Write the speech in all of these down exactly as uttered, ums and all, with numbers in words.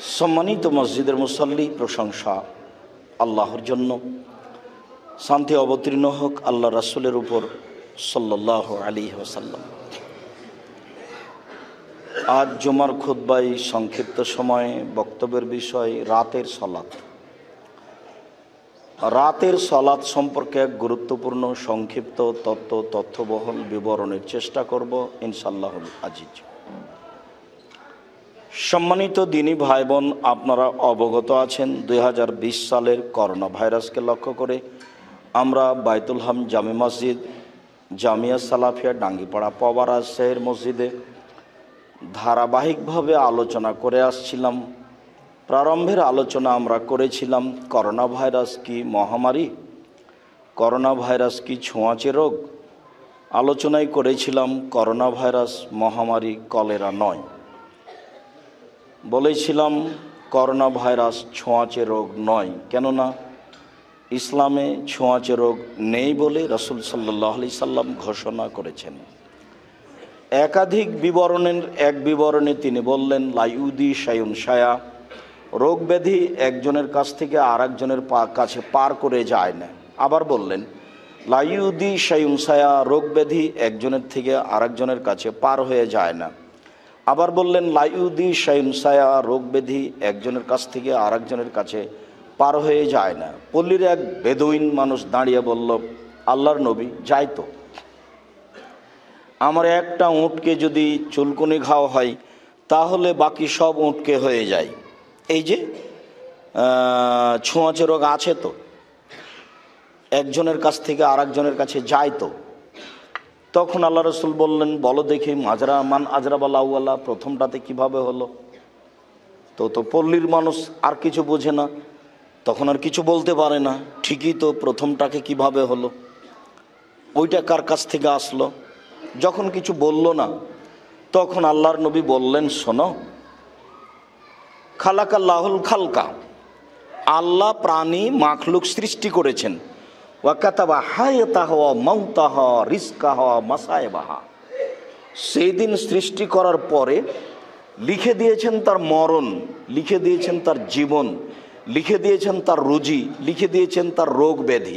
सम्मानित मस्जिदेर मुसल्ली प्रशंसा आल्लाहर जन्य शांति अवतीर्ण होक आल्लाह रसूलेर ऊपर सल्लल्लाहु अलैहि वसल्लम। आज जुमार खुतबाय संक्षिप्त समय बक्तव्येर विषय रातेर सलात। रातेर सलात सम्पर्के एक गुरुत्वपूर्ण संक्षिप्त तत्व तथ्यबहल विवरणेर चेष्टा करब इनशाल्लाहुल आजिज। सम्मानित दिनी भाई बोन आपनारा अवगत आছেন দুই হাজার বিশ सालेर करोना भाइरास के लक्ष्य करे आमरा बायतुल हाम जामे मस्जिद जामिया सालाफिया डांगीपाड़ा पवारा शहर मस्जिदे धाराबाहिक भावे आलोचना करे आसछिलाम। प्रारम्भेर आलोचना आमरा करेछिलाम करोना भाइरास की महामारी, करोना भाइरास की छोঁয়াচে रोग। आलोचनाय करेछिलाम करोना भाइरास महामारी कलेरा नय, বলেছিলাম করোনা ভাইরাস ছোঁয়াচে রোগ নয়, কেননা ইসলামে ছোঁয়াচে রোগ নেই বলে রাসূল সাল্লাল্লাহু আলাইহি সাল্লাম ঘোষণা করেছেন। একাধিক বিবরণের এক বিবরণে তিনি বললেন লাইউদি শায়ুন শায়া, রোগ ব্যাধি একজনের কাছ থেকে আরেকজনের কাছে পার করে যায় না। আবার বললেন লাইউদি শায়ুন শায়া, রোগ ব্যাধি একজনের থেকে আরেকজনের কাছে পার হয়ে যায় না। আবার বললেন লাইউদি শায়ুন সায়া, রোগ ব্যাধি একজনের কাছ থেকে আরেকজনের কাছে পার হয়ে যায় না। পল্লীর এক বেদুইন মানুষ দাঁড়িয়ে বলল, আল্লাহর নবী, যাই তো, আমার একটা উটকে যদি চুলকুনি ঘাও হয় তাহলে বাকি সব উটকে হয়ে যায়। এই যে ছোঁয়াচে রোগ আছে তো, একজনের কাছ থেকে আরেকজনের কাছে যায় তো। তখন আল্লাহ রসুল বললেন, বলো দেখি মাজরা মান আজরাবাল আউয়ালা, প্রথমটাতে কিভাবে হলো? তো তো পল্লীর মানুষ আর কিছু বোঝে না, তখন আর কিছু বলতে পারে না। ঠিকই তো, প্রথমটাকে কিভাবে হলো, ওইটা কার কাছ থেকে আসলো? যখন কিছু বলল না তখন আল্লাহর নবী বললেন, শোনো, খালাকাল্লাহুল খালকা, আল্লাহ প্রাণী মাখলুক সৃষ্টি করেছেন। ওয়াকাতাবা হায়াতাহা ওয়া মাউতাহা রিজকাহা ওয়া মাসায়েবাহা, সেই দিন সৃষ্টি করার পরে লিখে দিয়েছেন তার মরণ, লিখে দিয়েছেন তার জীবন, লিখে দিয়েছেন তার রুজি, লিখে দিয়েছেন তার রোগ ব্যাধি।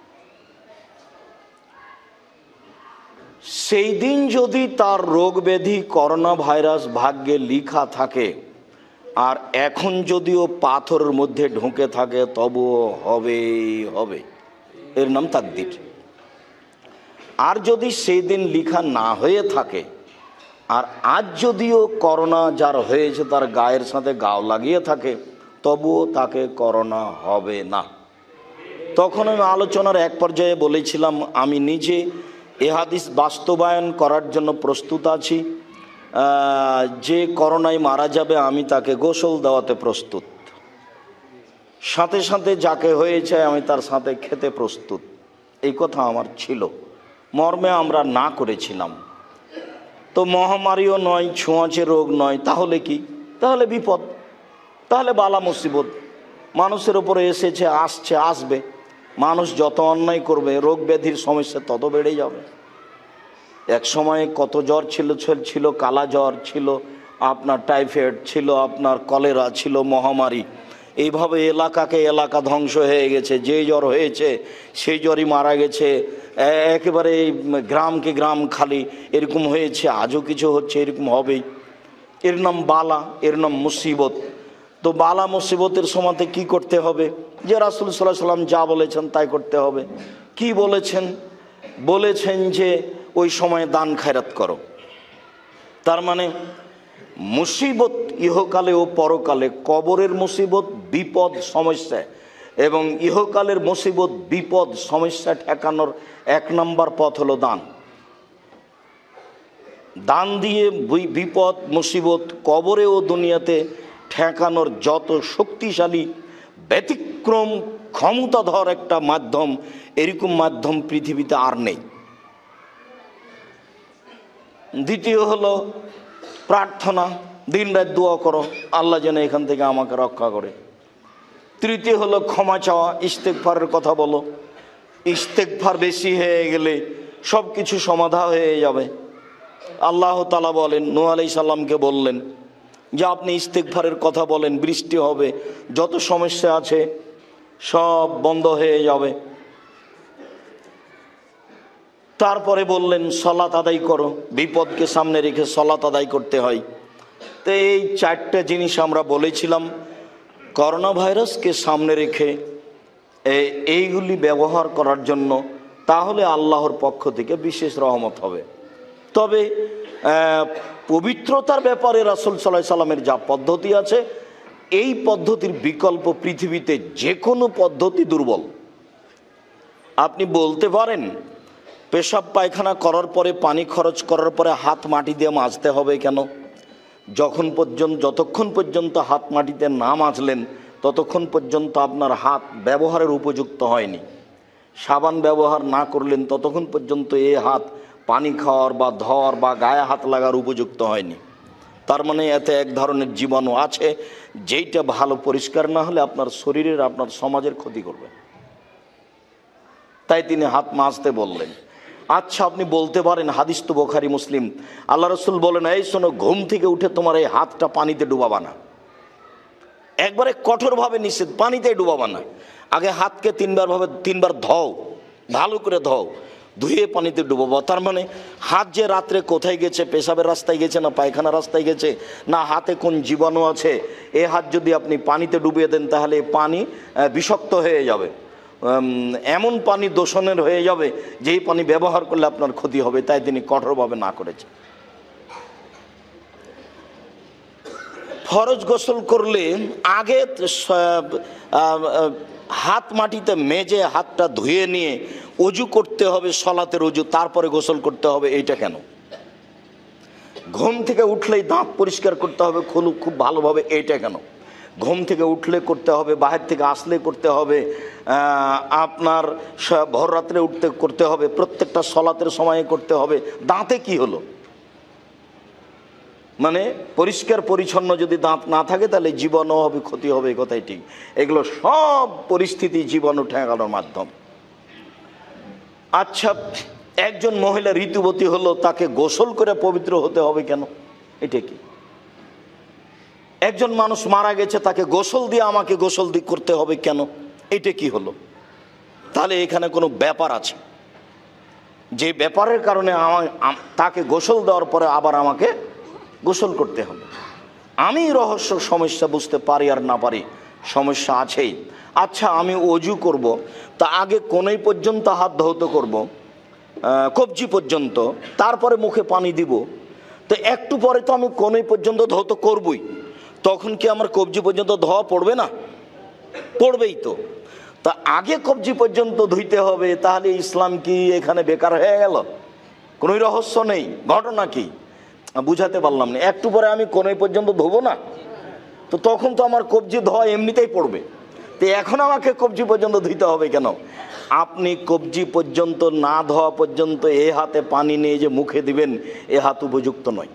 সেই দিন যদি তার রোগ ব্যাধি করোনা ভাইরাস ভাগ্যে লিখা থাকে আর এখন যদিও পাথরের মধ্যে ঢুকে থাকে তবুও হবে হবে, এর নাম তাকদীর। আর যদি সেই দিন লিখা না হয়ে থাকে আর আজ যদিও করোনা যার হয়েছে তার গায়ের সাথে গাও লাগিয়ে থাকে তবুও তাকে করোনা হবে না। তখন আমি আলোচনার এক পর্যায়ে বলেছিলাম, আমি নিজে এ হাদিস বাস্তবায়ন করার জন্য প্রস্তুত আছি। যে করোনায় মারা যাবে আমি তাকে গোসল দেওয়াতে প্রস্তুত, সাথে সাথে যাকে হয়েছে আমি তার সাথে খেতে প্রস্তুত। এই কথা আমার ছিল, মর্মে আমরা না করেছিলাম। তো মহামারীও নয়, ছোঁয়াচে রোগ নয়, তাহলে কি? তাহলে বিপদ, তাহলে বালা মুসিবত মানুষের উপরে এসেছে, আসছে, আসবে। মানুষ যত অন্যায় করবে রোগ ব্যাধির সমস্যা তত বেড়ে যাবে। এক সময়ে কত জ্বর ছিল ছিল কালা জ্বর ছিল, আপনার টাইফয়েড ছিল, আপনার কলেরা ছিল, মহামারী। এইভাবে এলাকাকে এলাকা ধ্বংস হয়ে গেছে। যে জ্বর হয়েছে সেই জ্বরই মারা গেছে, একেবারে গ্রামকে গ্রাম খালি এরকম হয়েছে। আজও কিছু হচ্ছে, এরকম হবেই। এর নাম বালা, এর নাম মুসিবত। তো বালা মুসিবতের সময়তে কি করতে হবে? যে রাসূল সাল্লাল্লাহু আলাইহি সাল্লাম যা বলেছেন তাই করতে হবে। কি বলেছেন? বলেছেন যে ওই সময় দান খায়রাত করো। তার মানে মুসিবত ইহকালে ও পরকালে, কবরের মুসিবত, বিপদ, সমস্যা এবং ইহকালের মুসিবত, বিপদ, সমস্যা ঠেকানোর এক নম্বর পথ হলো দান। দান দিয়ে বিপদ, মুসিবত কবরে ও দুনিয়াতে ঠেকানোর যত শক্তিশালী ব্যতিক্রম ক্ষমতাধর একটা মাধ্যম, এরকম মাধ্যম পৃথিবীতে আর নেই। দ্বিতীয় হলো প্রার্থনা, দিন রাত দোয়া করো আল্লাহ যেন এখান থেকে আমাকে রক্ষা করে। তৃতীয় হলো ক্ষমা চাওয়া, ইস্তেগফারের কথা বলো। ইস্তেগফার বেশি হয়ে গেলে সব কিছু সমাধা হয়ে যাবে। আল্লাহ তাআলা বলেন, নূহ আলাইহিস সালামকে বললেন, যে আপনি ইস্তেগফারের কথা বলেন, বৃষ্টি হবে, যত সমস্যা আছে সব বন্ধ হয়ে যাবে। তারপরে বললেন সলাত আদায় করো, বিপদকে সামনে রেখে সলাত আদায় করতে হয়। তো এই চারটে জিনিস আমরা বলেছিলাম করোনা ভাইরাসকে সামনে রেখে এইগুলি ব্যবহার করার জন্য, তাহলে আল্লাহর পক্ষ থেকে বিশেষ রহমত হবে। তবে পবিত্রতার ব্যাপারে রাসূল সাল্লাল্লাহু আলাইহি সাল্লামের যা পদ্ধতি আছে, এই পদ্ধতির বিকল্প পৃথিবীতে যে কোনো পদ্ধতি দুর্বল। আপনি বলতে পারেন পেশাব পায়খানা করার পরে, পানি খরচ করার পরে হাত মাটি দিয়ে মাজতে হবে কেন? যখন পর্যন্ত যতক্ষণ পর্যন্ত হাত মাটিতে না মাজলেন ততক্ষণ পর্যন্ত আপনার হাত ব্যবহারের উপযুক্ত হয়নি। সাবান ব্যবহার না করলেন ততক্ষণ পর্যন্ত এই হাত পানি খাওয়ার বা ধোয়ার বা গায়ে হাত লাগার উপযুক্ত হয়নি। তার মানে এতে এক ধরনের জীবাণু আছে, যেইটা ভালো পরিষ্কার না হলে আপনার শরীরের, আপনার সমাজের ক্ষতি করবে। তাই তিনি হাত মাজতে বললেন। আচ্ছা, আপনি বলতে পারেন হাদিস তো বুখারী মুসলিম, আল্লাহ রাসূল বলেন, এই শোনো, ঘুম থেকে উঠে তোমার এই হাতটা পানিতে ডুবাবা না। একবারে কঠোরভাবে নিষেধ, পানিতে ডুবাবা না। আগে হাতকে তিনবার ভাবে তিনবার ধোও, ভালো করে ধোও, ধুয়ে পানিতে ডুবাবো। তার মানে হাত যে রাত্রে কোথায় গেছে, পেশাবের রাস্তায় গেছে না পায়খানা রাস্তায় গেছে, না হাতে কোন জীবাণু আছে, এ হাত যদি আপনি পানিতে ডুবিয়ে দেন তাহলে পানি বিষাক্ত হয়ে যাবে, এমন পানি দূষণের হয়ে যাবে যেই পানি ব্যবহার করলে আপনার ক্ষতি হবে। তাই তিনি কঠোরভাবে না করেছেন। ফরজ গোসল করলে আগে হাত মাটিতে মেজে হাতটা ধুয়ে নিয়ে অজু করতে হবে, সলাতের অজু, তারপরে গোসল করতে হবে। এইটা কেন? ঘুম থেকে উঠলেই দাঁত পরিষ্কার করতে হবে খুব খুব ভালোভাবে, এইটা কেন? ঘুম থেকে উঠলে করতে হবে, বাহির থেকে আসলে করতে হবে, আপনার ভোর রাত্রে উঠতে করতে হবে, প্রত্যেকটা সলাতের সময়ে করতে হবে। দাঁতে কি হলো? মানে পরিষ্কার পরিচ্ছন্ন যদি দাঁত না থাকে তাহলে জীবাণু হবে, ক্ষতি হবে, এই কথাই ঠিক। এগুলো সব পরিস্থিতি জীবাণু ঠেকানোর মাধ্যম। আচ্ছা, একজন মহিলা ঋতুবতী হলো, তাকে গোসল করে পবিত্র হতে হবে কেন? এটা কি? একজন মানুষ মারা গেছে, তাকে গোসল দিয়ে আমাকে গোসল দিয়ে করতে হবে কেন? এটা কি হলো? তাহলে এখানে কোনো ব্যাপার আছে, যে ব্যাপারের কারণে আমার তাকে গোসল দেওয়ার পরে আবার আমাকে গোসল করতে হবে। আমি রহস্য সমস্যা বুঝতে পারি আর না পারি, সমস্যা আছেই। আচ্ছা, আমি অজু করব, তা আগে কোণই পর্যন্ত হাত ধৌত করব, কবজি পর্যন্ত, তারপরে মুখে পানি দিব। তো একটু পরে তো আমি কোণই পর্যন্ত ধৌত করবই, তখন কি আমার কবজি পর্যন্ত ধোয়া পড়বে না? পড়বেই তো। তা আগে কবজি পর্যন্ত ধুইতে হবে, তাহলে ইসলাম কি এখানে বেকার হয়ে গেল? কোনোই রহস্য নেই, ঘটনা কি বুঝাতে পারলাম না। একটু পরে আমি কোণই পর্যন্ত ধোবো না, তো তখন তো আমার কবজি ধোয়া এমনিতেই পড়বে, তো এখন আমাকে কবজি পর্যন্ত ধুইতে হবে কেন? আপনি কবজি পর্যন্ত না ধোয়া পর্যন্ত এ হাতে পানি নিয়ে যে মুখে দিবেন, এ হাত উপযুক্ত নয়।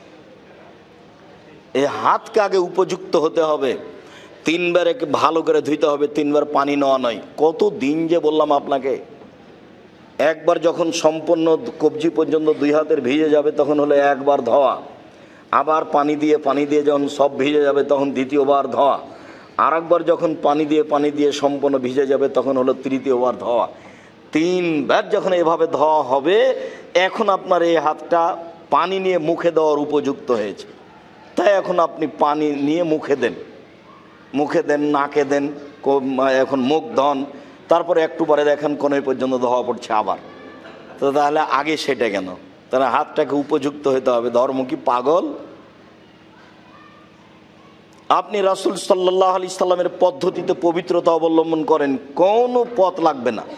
এ হাতকে আগে উপযুক্ত হতে হবে, তিনবার একে ভালো করে ধুইতে হবে, তিনবার পানি নেওয়া নয়। কত দিন যে বললাম আপনাকে, একবার যখন সম্পূর্ণ কবজি পর্যন্ত দুই হাতের ভিজে যাবে তখন হলো একবার ধোয়া, আবার পানি দিয়ে পানি দিয়ে যখন সব ভিজে যাবে তখন দ্বিতীয়বার ধোয়া, আর একবার যখন পানি দিয়ে পানি দিয়ে সম্পূর্ণ ভিজে যাবে তখন হলো তৃতীয়বার ধোয়া। তিনবার যখন এভাবে ধোয়া হবে, এখন আপনার এই হাতটা পানি নিয়ে মুখে দেওয়ার উপযুক্ত হয়েছে। তাই এখন আপনি পানি নিয়ে মুখে দেন, মুখে দেন, নাকে দেন, এখন মুখ ধন, তারপরে একটু পরে দেখেন কোণই পর্যন্ত ধোয়া পড়ছে আবার। তো তাহলে আগে সেটা কেন? তাহলে হাতটাকে উপযুক্ত হতে হবে। ধর্ম কি পাগল? আপনি রাসূল সাল্লাল্লাহু আলাইহি সাল্লামের পদ্ধতিতে পবিত্রতা অবলম্বন করেন, কোনো পথ লাগবে না।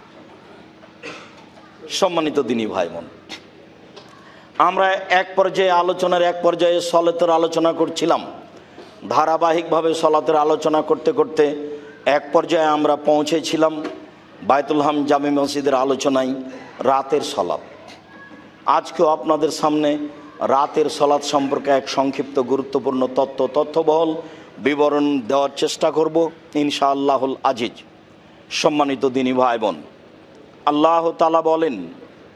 সম্মানিত দিনী ভাই বোন, আমরা এক পর্যায়ে আলোচনার এক পর্যায়ে সলাতের আলোচনা করছিলাম। ধারাবাহিকভাবে সলাতের আলোচনা করতে করতে এক পর্যায়ে আমরা পৌঁছেছিলাম বায়তুল হাম জামে মসজিদের আলোচনায় রাতের সলাত। আজকেও আপনাদের সামনে রাতের সলাত সম্পর্কে এক সংক্ষিপ্ত গুরুত্বপূর্ণ তথ্য তথ্যবহল বিবরণ দেওয়ার চেষ্টা করব ইনশাআল্লাহুল আজিজ। সম্মানিত দিনী ভাই বোন, আল্লাহ তাআলা বলেন,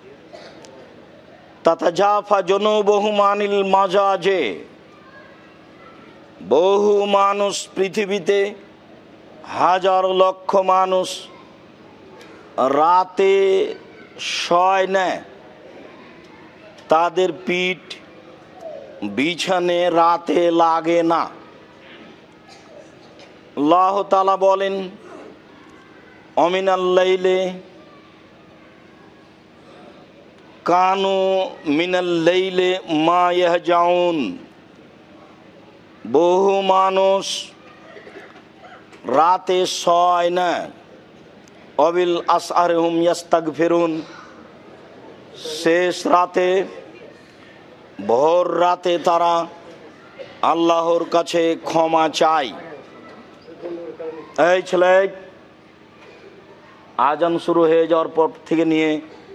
তাতাজাফা জুনুবুহুম আনিল মাজাজে বহু মানুষ পৃথিবীতে, হাজার লক্ষ মানুষ রাতে শয় না, তাদের পিঠ বিছানে রাতে লাগে না। আল্লাহ তাআলা বলেন, অমিনাল লাইলে কানু মিনাল লাইলে মা ইয়াহজাউন। বহু মানুষ রাতে শয় না। অবিল আসআরহুম ইয়াস্তাগফিরুন, শেষ রাতে, ভোর রাতে তারা আল্লাহর কাছে ক্ষমা চায়। এই ছেলে, আজান শুরু হয়ে যাওয়ার পর থেকে নিয়ে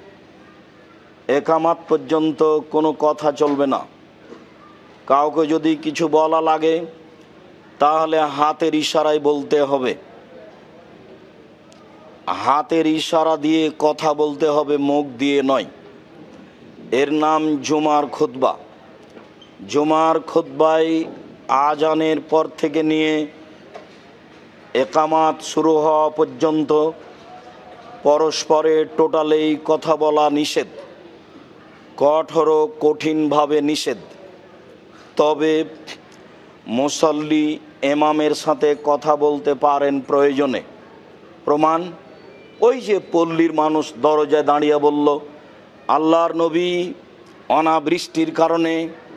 একামাত পর্যন্ত কোনো কথা চলবে না। কাউকে যদি কিছু বলা লাগে তাহলে হাতের ইশারায় বলতে হবে। হাতের ইশারা দিয়ে কথা বলতে হবে, মুখ দিয়ে নয়। এর নাম জুমার খুতবা। জুমার খুতবায় আজানের পর থেকে নিয়ে একামাত শুরু হওয়া পর্যন্ত পরস্পরে টোটালেই কথা বলা নিষেধ, কঠোর কঠিনভাবে নিষেধ। তবে মুসল্লি ইমামের সাথে কথা বলতে পারেন প্রয়োজনে। প্রমাণ, ওই যে পল্লীর মানুষ দরজায় দাঁড়িয়ে বলল, আল্লাহর নবী, অনাবৃষ্টির কারণে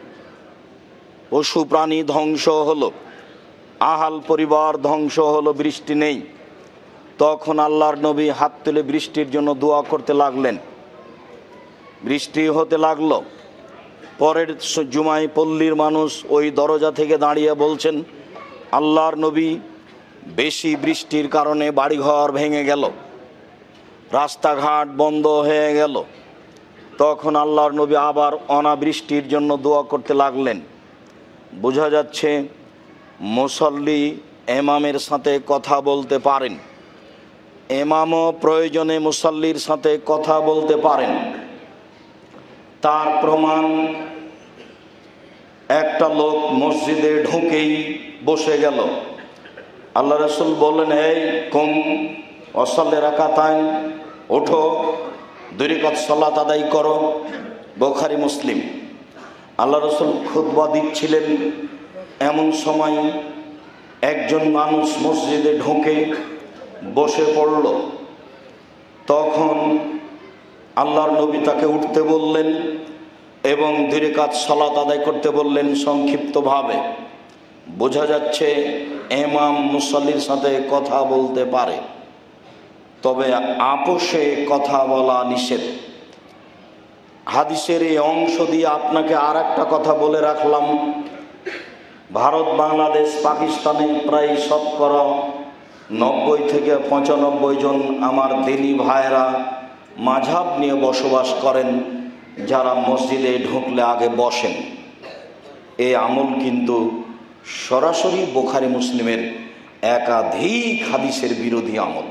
পশু প্রাণী ধ্বংস হলো, আহাল পরিবার ধ্বংস হলো, বৃষ্টি নেই। তখন আল্লাহর নবী হাত তুলে বৃষ্টির জন্য দোয়া করতে লাগলেন। বৃষ্টি হতে লাগলো। পরের জুমায় পল্লীর মানুষ ওই দরজা থেকে দাঁড়িয়ে বলছেন, আল্লাহর নবী, বেশি বৃষ্টির কারণে বাড়িঘর ভেঙে গেল, রাস্তাঘাট বন্ধ হয়ে গেল। তখন আল্লাহর নবী আবার অনাবৃষ্টির জন্য দোয়া করতে লাগলেন। বোঝা যাচ্ছে মুসল্লি ইমামের সাথে কথা বলতে পারেন, ইমামও প্রয়োজনে মুসল্লির সাথে কথা বলতে পারেন। তার প্রমাণ, একটা লোক মসজিদে ঢুকেই বসে গেল। আল্লাহ রাসূল বললেন, এই কুম ওয়াসাল্লি রাকাতাইন, ওঠো, দুই রাকাত সালাত আদায় করো। বুখারী মুসলিম। আল্লাহ রাসূল খুতবা দিচ্ছিলেন, এমন সময় একজন মানুষ মসজিদে ঢুকে বসে পড়ল। তখন আল্লাহর নবী তাকে উঠতে বললেন এবং দুই রাকাত সালাত আদায় করতে বললেন সংক্ষিপ্তভাবে। বোঝা যাচ্ছে ইমাম মুসল্লির সাথে কথা বলতে পারে, তবে আপোষে কথা বলা নিষেধ। হাদিসের এই অংশ দিয়ে আপনাকে আর একটা কথা বলে রাখলাম। ভারত, বাংলাদেশ, পাকিস্তানে প্রায় শতকরা নব্বই থেকে পঁচানব্বই জন আমার দিনী ভাইরা মাযহাব নিয়ে বসবাস করেন, যারা মসজিদে ঢুকলে আগে বসেন। এই আমল কিন্তু সরাসরি বুখারী মুসলিমের একাধিক হাদিসের বিরোধী আমল।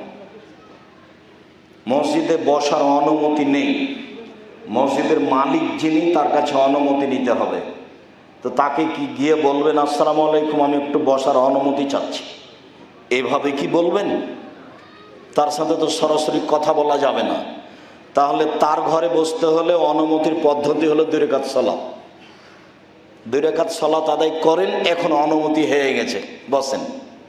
মসজিদে বসার অনুমতি নেই। মসজিদের মালিক যিনি, তার কাছে অনুমতি নিতে হবে। তো তাকে কি গিয়ে বলবেন, আসসালামু আলাইকুম, আমি একটু বসার অনুমতি চাচ্ছি, এভাবে কি বলবেন? তার সাথে তো সরাসরি কথা বলা যাবে না। তাহলে তার ঘরে বসতে হলে অনুমতির পদ্ধতি হলো দুই রাকাত সালাত। দুই রাকাত সালাত আদায় করেন, এখন অনুমতি হয়ে গেছে, বসেন।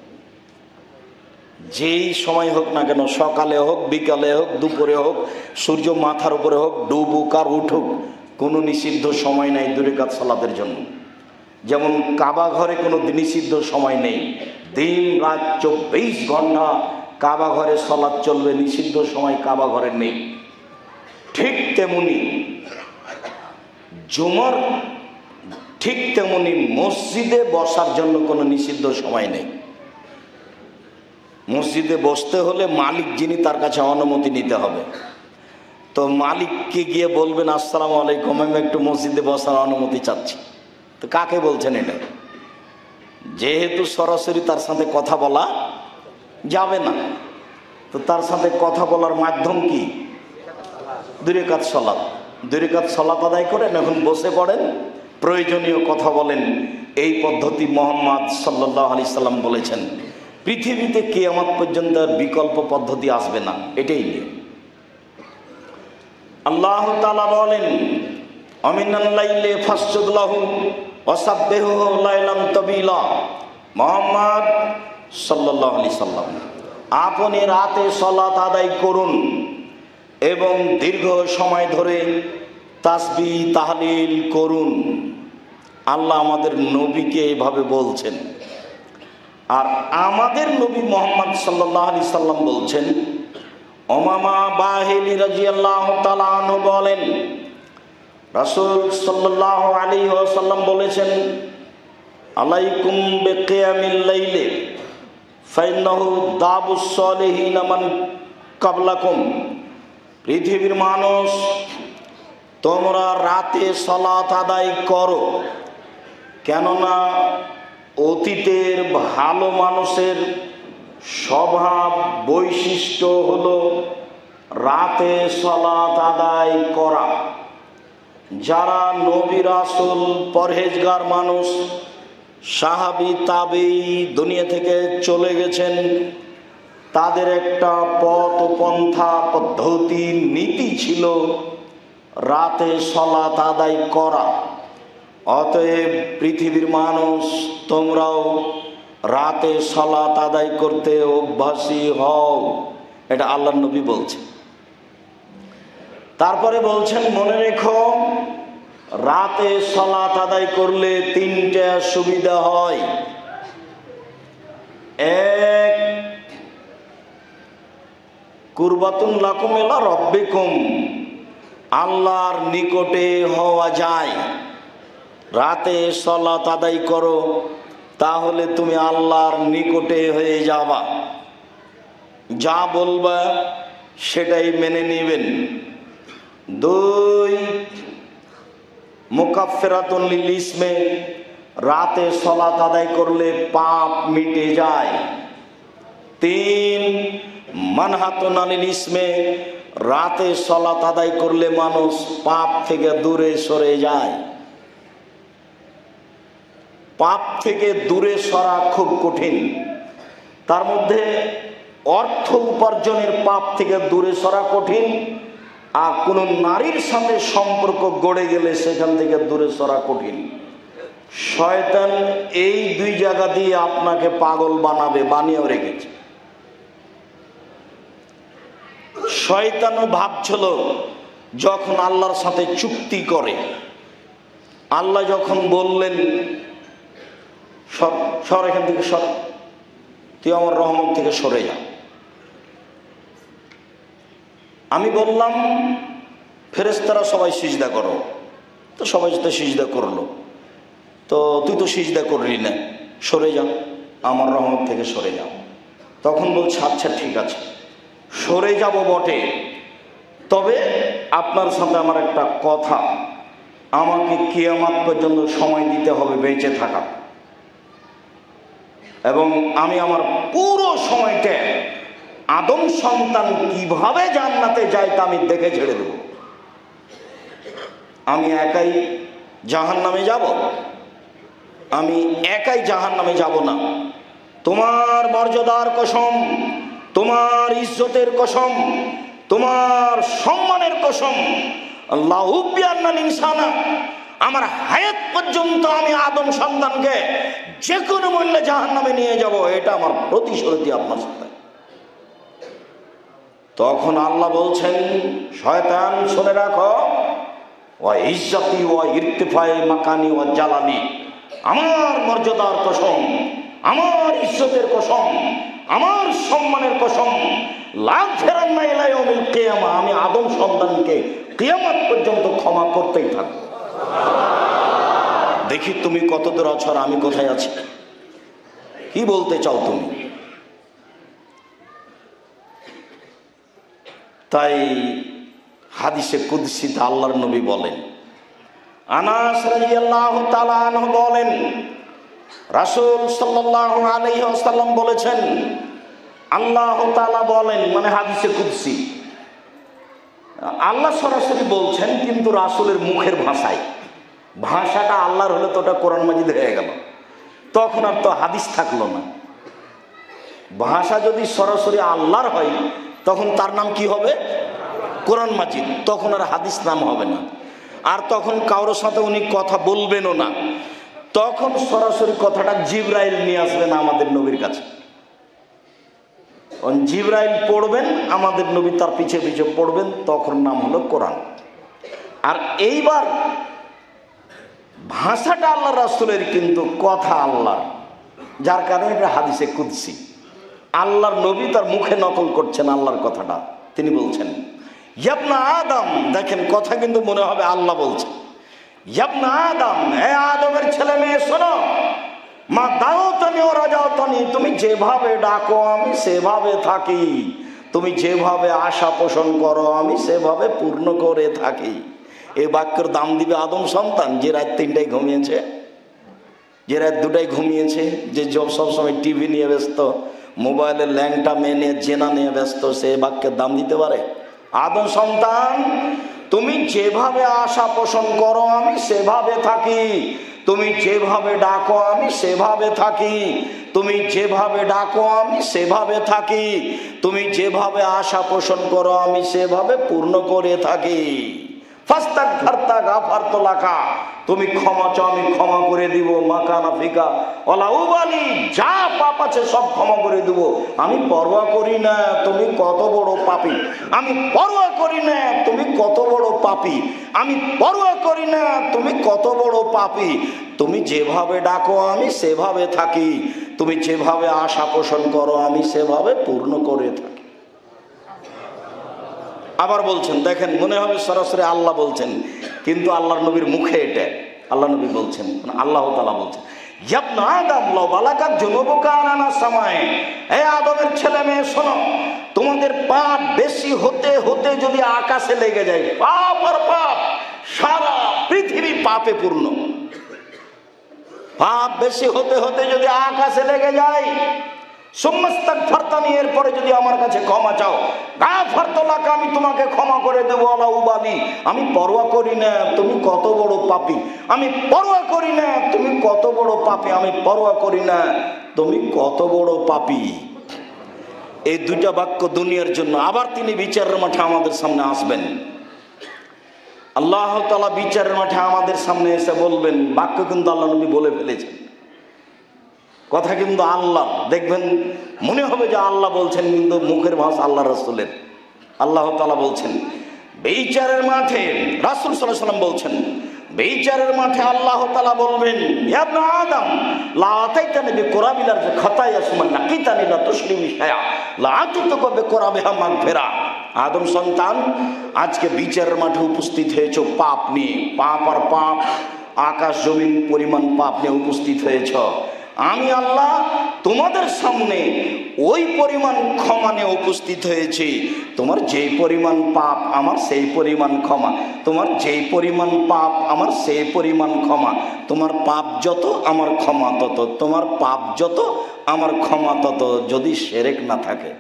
যেই সময় হোক না কেন, সকালে হোক, বিকালে হোক, দুপুরে হোক, সূর্য মাথার উপরে হোক, ডুবুক আর উঠুক, কোনো নিষিদ্ধ সময় নেই দুই রাকাত সালাতের জন্য। যেমন কাবা ঘরে কোনো নিষিদ্ধ সময় নেই, দিন রাত চব্বিশ ঘন্টা কাবা ঘরে সালাত চলবে, নিষিদ্ধ সময় কাবা ঘরে নেই। ঠিক তেমনি জুমার, ঠিক তেমনি মসজিদে বসার জন্য কোনো নিষিদ্ধ সময় নেই। মসজিদে বসতে হলে মালিক যিনি, তার কাছে অনুমতি নিতে হবে। তো মালিককে গিয়ে বলবেন, আসসালামু আলাইকুম, আমি একটু মসজিদে বসার অনুমতি চাচ্ছি। তো কাকে বলছেন এটা? যেহেতু সরাসরি তার সাথে কথা বলা যাবে না, তো তার সাথে কথা বলার মাধ্যম কি? দুই রাকাত সালাত। দুই রাকাত সালাত আদায় করেন, এখন বসে পড়েন, প্রয়োজনীয় কথা বলেন, এই পদ্ধতি মুহাম্মদ সাল্লাল্লাহু আলাইহি সাল্লাম বলেছেন। পৃথিবীতে কিয়ামত পর্যন্ত বিকল্প পদ্ধতি আসবে না, এটাই নিয়ে আল্লাহ তাআলা বলেন, আমিনাল লাইলি ফাসজুদ লাহু ওয়াসাব্বিহু লাইলান তাবিলা। মুহাম্মদ সাল্লাল্লাহু আলাইহি সাল্লাম, আপনি রাতে সালাত আদায় করুন এবং দীর্ঘ সময় ধরে তাসবিহ তাহলিল করুন। আল্লাহ আমাদের নবীকে এইভাবে বলছেন। আর আমাদের নবী মুহাম্মদ সাল্লাল্লাহু আলাইহি সাল্লাম বলছেন, উমামা বাহিলি রাদিয়াল্লাহু তাআলা আনহু বলেন, রাসূল সাল্লাল্লাহু আলাইহি ওয়াসাল্লাম বলেছেন, আলাইকুম বিকিয়ামিল লাইলি ফাইন্নাহু দাবুস সালিহিন মান ক্বাবলাকুম। পৃথিবীর মানুষ, তোমরা রাতে সালাত আদায় করো, কেননা অতীতের ভালো মানুষের স্বভাব বৈশিষ্ট্য হলো রাতে সালাত আদায় করা। যারা নবী রাসূল পরহেজগার মানুষ, সাহাবী তাবেঈ দুনিয়া থেকে চলে গেছেন, তাদের একটা পথ পন্থা পদ্ধতি নীতি ছিল রাতে সালাত আদায় করা। অতএব পৃথিবীর মানুষ, তোমরাও রাতে সালাত আদায় করতে অভ্যাসী হও। এটা আল্লাহর নবী বলছেন। তারপরে বলছেন, মনে রেখো রাতে সালাত আদায় করলে তিনটা সুবিধা হয়। এক, কুরবাতুন লাকুম ইলা রাব্বিকুম, আল্লাহর নিকটে হওয়া যায়। রাতে সালাত আদায় করো, তাহলে তুমি আল্লাহর নিকটে হয়ে যাবা। যা বলবা সেটাই মেনে নেবেন। দুই, মুকাফফিরাতুন লিল ইসমে, রাতে সালাত আদায় করলে পাপ মিটে যায়। তিন, মানহাতুন আনিল ইসমে, রাতে সালাত আদায় করলে মানুষ পাপ থেকে দূরে সরে যায়। পাপ থেকে দূরে সরা খুব কঠিন। তার মধ্যে অর্থ উপার্জনের পাপ থেকে দূরে সরা কঠিন, আর কোনো নারীর সাথে সম্পর্ক গড়ে গেলে সেখান থেকে দূরে সরা কঠিন। শয়তান এই দুই জায়গা দিয়ে আপনাকে পাগল বানাবে, বানিয়েও রেখেছে। শয়তানও ভাবছিল যখন আল্লাহর সাথে চুক্তি করে, আল্লাহ যখন বললেন সর সর এখান থেকে সর, তুই আমার রহমত থেকে সরে যা। আমি বললাম ফেরেশতারা সবাই সিজদা করো, তো সবাই তো সিজদা করলো, তো তুই তো সিজদা করলি না, সরে যা, আমার রহমত থেকে সরে যাও। তখন বলছে, আচ্ছা ঠিক আছে, সরে যাব বটে, তবে আপনার সাথে আমার একটা কথা, আমাকে কিয়ামত পর্যন্ত সময় দিতে হবে বেঁচে থাকা, এবং আমি আমার পুরো সময়টা আদম সন্তান কিভাবে জান্নাতে যায় তা আমি দেখে ছেড়ে দেব। আমি একাই জাহান্নামে যাব, আমি একাই জাহান্নামে যাব না। তোমার মর্যাদার কসম, তোমার ইজ্জতের কসম, তোমার সম্মানের কসম, আল্লাহ উব্বিয়ান্নাল ইনসানা, আমার হায়াত পর্যন্ত আমি আদম সন্তানকে যে কোনো মূল্যে জাহান্নামে নিয়ে যাব, এটা আমার প্রতিশ্রুতি আপনার সাথে। তখন আল্লাহ বলছেন, শয়তান শুনে রাখো, ওয়া ইজ্জতি ওয়া ইরতিফায়ে মাকানি ওয়া জালালি, আমার মর্যাদার কসম, আমার ইজ্জতের কসম, আমার সম্মানের কসম, লা ফিরান্না ইলা ইয়াউমিল কিয়ামা, আমি আদম সন্তানকে কিয়ামত পর্যন্ত ক্ষমা করতেই থাকব। দেখি তুমি কত দূর আছো আর আমি কোথায় আছি, কি বলতে চাও তুমি? তাই হাদিসে কুদসিতে আল্লাহর নবী বলেন, আনাস রাদিয়াল্লাহু তাআলা আনহু বলেন, রাসূল সাল্লাল্লাহু আলাইহি ওয়াসাল্লাম বলেছেন, আল্লাহ তাআলা বলেন, মানে হাদিসে কুদসি, আল্লাহ সরাসরি বলছেন কিন্তু রাসূলের মুখের ভাষায়। ভাষাটা আল্লাহর হলে তো ওটা কোরআন মাজিদ হয়ে গেল, তখন আর তো হাদিস থাকলো না। ভাষা যদি সরাসরি আল্লাহর হয় তখন তার নাম কি হবে? কোরআন মাজিদ। তখন আর হাদিস নাম হবে না, আর তখন কারোর সাথে উনি কথা বলবেনও না। তখন সরাসরি কথাটা জিবরাইল নিয়ে আসবেন আমাদের নবীর কাছে। জিবরাইল পড়বেন, আমাদের নবী তার পিছে পিছে পড়বেন, তখন নাম হলো কোরআন। আর এইবার ভাষাটা আল্লাহ রাসূলের, কিন্তু কথা আল্লাহ, যার কারণে এটা হাদিসে কুদসি। আল্লাহর নবী তার মুখে নকল করছেন আল্লাহর কথাটা। তিনি বলছেন ইয়াবনা আদম, দেখেন কথা কিন্তু মনে হবে আল্লাহ বলছেন। ইয়াবনা আদম, হে আদমের ছেলে মেয়ে শোনো, মা দাওতানি ও রাজাওতানি, তুমি যেভাবে ডাকো আমি সেভাবে থাকি, তুমি যেভাবে আশা পোষণ করো আমি সেভাবে পূর্ণ করে থাকি। এই বাক্যের দাম দিবে আদম সন্তান, যে রাত তিনটায় ঘুমিয়েছে, যে রাত দুটায় ঘুমিয়েছে, যে সবসময় টিভি নিয়ে ব্যস্ত, মোবাইলের ল্যাংটা মেনে জেনা নিয়ে ব্যস্ত, সে বাক্যের দাম দিতে পারে? আদম সন্তান, তুমি যেভাবে আশা পোষণ করো আমি সেভাবে থাকি, তুমি যেভাবে ডাকো আমি সেভাবে থাকি, তুমি যেভাবে ডাকো আমি সেভাবে থাকি, তুমি যেভাবে আশা পোষণ করো আমি সেভাবে পূর্ণ করে থাকি। ফাস্তাগফারতা গাফারতু লাকা, তুমি ক্ষমা চাও আমি ক্ষমা করে দিব। মাকানা ফিকা ওয়ালা উবালি, যা পাপ আছে সব ক্ষমা করে দিব, আমি পরোয়া করি না তুমি কত বড় পাপী, আমি পরোয়া করি না তুমি কত বড় পাপী, আমি পরোয়া করি না তুমি কত বড় পাপী। তুমি যেভাবে ডাকো আমি সেভাবে থাকি, তুমি যেভাবে আশা পোষণ করো আমি সেভাবে পূর্ণ করে থাকি। আবার বলছেন, দেখেন মনে হবে সরাসরি আল্লাহ বলছেন, কিন্তু আল্লাহর নবীর মুখে এটা আল্লাহ নবী বলছেন, আল্লাহ তাআলা বলছেন ইয়াবনা আদম লাউ বালাগাত যুনুবুকা আনানা সামায়ে, হে আদমের ছেলে মেয়ে শোনো, তোমাদের পাপ বেশি হতে হতে যদি আকাশে লেগে যায়, পাপ আর পাপ, সারা পৃথিবী পাপে পূর্ণ, পাপ বেশি হতে হতে যদি আকাশে লেগে যায়, সুম্মাস্তাগফারতানি, এরপরে যদি আমার কাছে ক্ষমা চাও, গাফারতু লাকা, আমি তোমাকে ক্ষমা করে দেবো। ওয়ালা উবালি, আমি পরোয়া করি না তুমি কত বড় পাপী, আমি পরোয়া করি না তুমি কত বড় পাপী, আমি পরোয়া করি না তুমি কত বড় পাপী। এই দুইটা বাক্য দুনিয়ার জন্য। আবার তিনি বিচারের মাঠে আমাদের সামনে আসবেন, আল্লাহ তাআলা বিচারের মাঠে আমাদের সামনে এসে বলবেন। বাক্য কিন্তু আল্লাহ নবী বলে ফেলেছেন, কথা কিন্তু আল্লাহ, দেখবেন মনে হবে যে আল্লাহ বলছেন, কিন্তু মুখের ভাষা আল্লাহ রাসূলের। আল্লাহ তাআলা বলছেন বিচারের মাঠে, রাসূল সাল্লাল্লাহু আলাইহি ওয়াসাল্লাম বলছেন বিচারের মাঠে আল্লাহ তাআলা বলবেন ইয়া ইবনা আদম লা আতাইতানি বিকুরাবিল আরজি খাতায়া সুম্মা নাকিতানি লা তুসলিমি শায়া লা আতিতুকা বিকুরাবিহা মাগফিরা। আদম সন্তান, আজকে বিচারের মাঠে উপস্থিত হয়েছো পাপ নিয়ে, পাপ আর পাপ, আকাশ জমিন পরিমাণ পাপ নিয়ে উপস্থিত হয়েছ। আমি আল্লাহ তোমাদের সামনে ওই পরিমাণ ক্ষমা নিয়ে উপস্থিত হয়েছি, তোমার যেই পরিমাণ পাপ আমার সেই পরিমাণ ক্ষমা, তোমার যেই পরিমাণ পাপ আমার সেই পরিমাণ ক্ষমা, তোমার পাপ যত আমার ক্ষমা তত, তোমার পাপ যত আমার ক্ষমা তত, যদি শিরক না থাকে।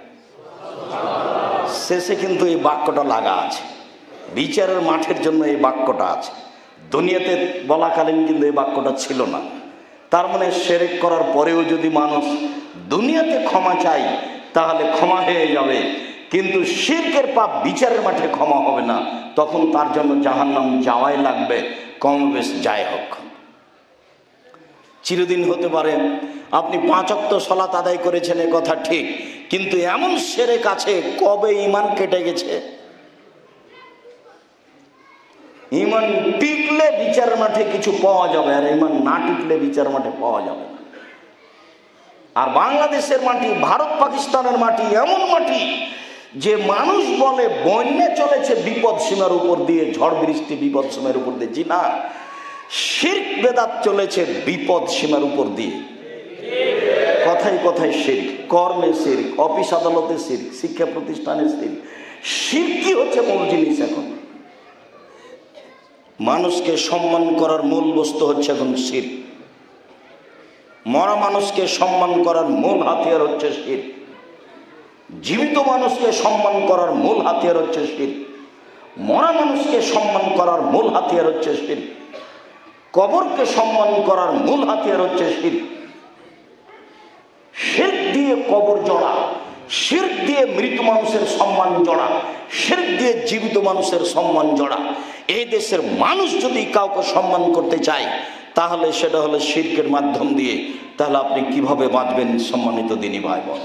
শেষে কিন্তু এই বাক্যটা লাগা আছে, বিচারের মাঠের জন্য এই বাক্যটা আছে। দুনিয়াতে বলাকালীন কিন্তু এই বাক্যটা ছিল না। তার মানে শিরক করার পরেও যদি মানুষ দুনিয়াতে ক্ষমা চাই তাহলে ক্ষমা হয়ে যাবে, কিন্তু শিরকের পাপ বিচারের মাঠে ক্ষমা হবে না, তখন তার জন্য জাহান্নাম যাওয়াই লাগবে, কম বেশ যাই হোক। চিরদিন হতে পারে আপনি পাঁচ ওয়াক্ত সালাত আদায় করেছেন, এ কথা ঠিক, কিন্তু এমন শিরক আছে কবে ঈমান কেটে গেছে। ঈমান টিকলে বিচার মাঠে কিছু পাওয়া যাবে, আর ঈমান না টিকলে বিচার মাঠে পাওয়া যাবে না। আর বাংলাদেশের মাটি, ভারত পাকিস্তানের মাটি এমন মাটি যে মানুষ বলে বন্যা চলেছে বিপদ সীমার উপর দিয়ে, ঝড় বৃষ্টি বিপদ সীমার উপর দিয়ে, জি না, শিরক বেদাত চলেছে বিপদ সীমার উপর দিয়ে। কথায় কথায় শিরক, কর্মে শিরক, অফিস আদালতে শিরক, শিক্ষা প্রতিষ্ঠানে শিরক। শিরকই হচ্ছে মূল জিনিস। এখন মানুষকে সম্মান করার মূল বস্তু হচ্ছে এখন শিরক। মরা মানুষকে সম্মান করার মূল হাতিয়ার হচ্ছে শিরক। জীবিত মানুষকে সম্মান করার মূল হাতিয়ার হচ্ছে শিরক। মরা মানুষকে সম্মান করার মূল হাতিয়ার হচ্ছে শিরক। কবরকে সম্মান করার মূল হাতিয়ার হচ্ছে শিরক। শিরক দিয়ে কবর জড়া, শিরক দিয়ে মৃত মানুষের সম্মান জড়া, শিরক দিয়ে জীবিত মানুষের সম্মান জড়া। এই দেশের মানুষ যদি কাউকে সম্মান করতে চায় তাহলে সেটা হলো শিরকের মাধ্যম দিয়ে। তাহলে আপনি কিভাবে বাঁচবেন সম্মানিত দিনী ভাই বোন?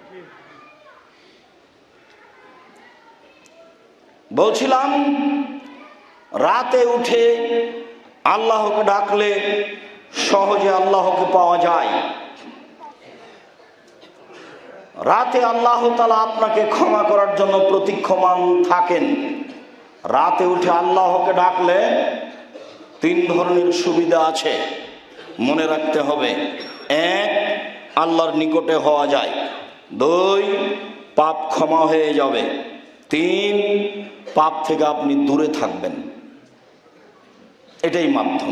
বলছিলাম রাতে উঠে আল্লাহকে ডাকলে সহজে আল্লাহকে পাওয়া যায়। রাতে আল্লাহ তাআলা আপনাকে ক্ষমা করার জন্য প্রতীক্ষমান থাকেন। রাতে উঠে আল্লাহকে ডাকলে তিন ধরনের সুবিধা আছে, মনে রাখতে হবে। এক, আল্লাহর নিকটে হওয়া যায়। দুই, পাপ ক্ষমা হয়ে যাবে। তিন, পাপ থেকে আপনি দূরে থাকবেন। এটাই মাধ্যম।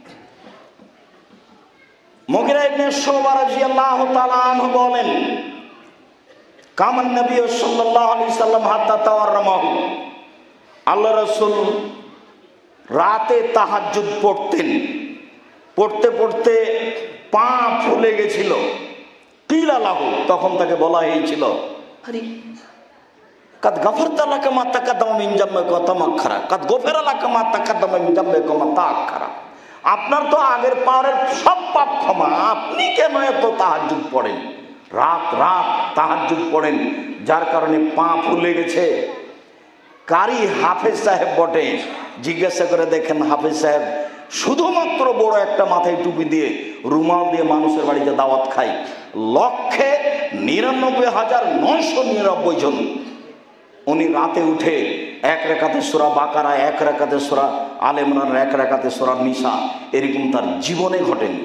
মুগিরা ইবনে শুবা রাদিয়াল্লাহু তাআলা আনহু বলেন, কামান নবী সাল্লাল্লাহু আলাইহি সাল্লাম হাত্তা তাওয়াররামাহু, আল্লাহ রাসূল রাতে তাহাজ্জুদ পড়তেন। পড়তে পড়তে পা ফুলে গেছিল। কিলা লাহু, তখন তাকে বলা হয়েছিল, আরে কাদ গাফারতা লাকা মা তাকাদ্দামা মিন জামবিকা ওয়া তামাক্খারা, কাদ গফিরা লাকা মা তাকাদ্দামা মিন জামবিকা ওয়া তাআক্খারা। আপনার তো আগের পারের সব পাপ ক্ষমা, আপনি কেন এত তাহাজ্জুদ পড়েন, রাত রাত তাহাজ্জুদ পড়েন, যার কারণে পা ফুলে গেছে। কারি হাফেজ সাহেব বটে, জিজ্ঞাসা করে দেখেন হাফেজ সাহেব শুধুমাত্র বড় একটা মাথায় টুপি দিয়ে রুমাল দিয়ে মানুষের বাড়িতে দাওয়াত খায়, লক্ষে নিরানব্বই হাজার নয়শো নিরানব্বই জন। উনি রাতে উঠে এক রাকাতে সূরা বাকারা, এক রাকাতে সূরা আলে ইমরান, এক রাকাতে সূরা নিসা, এরকম তার জীবনে ঘটেনি।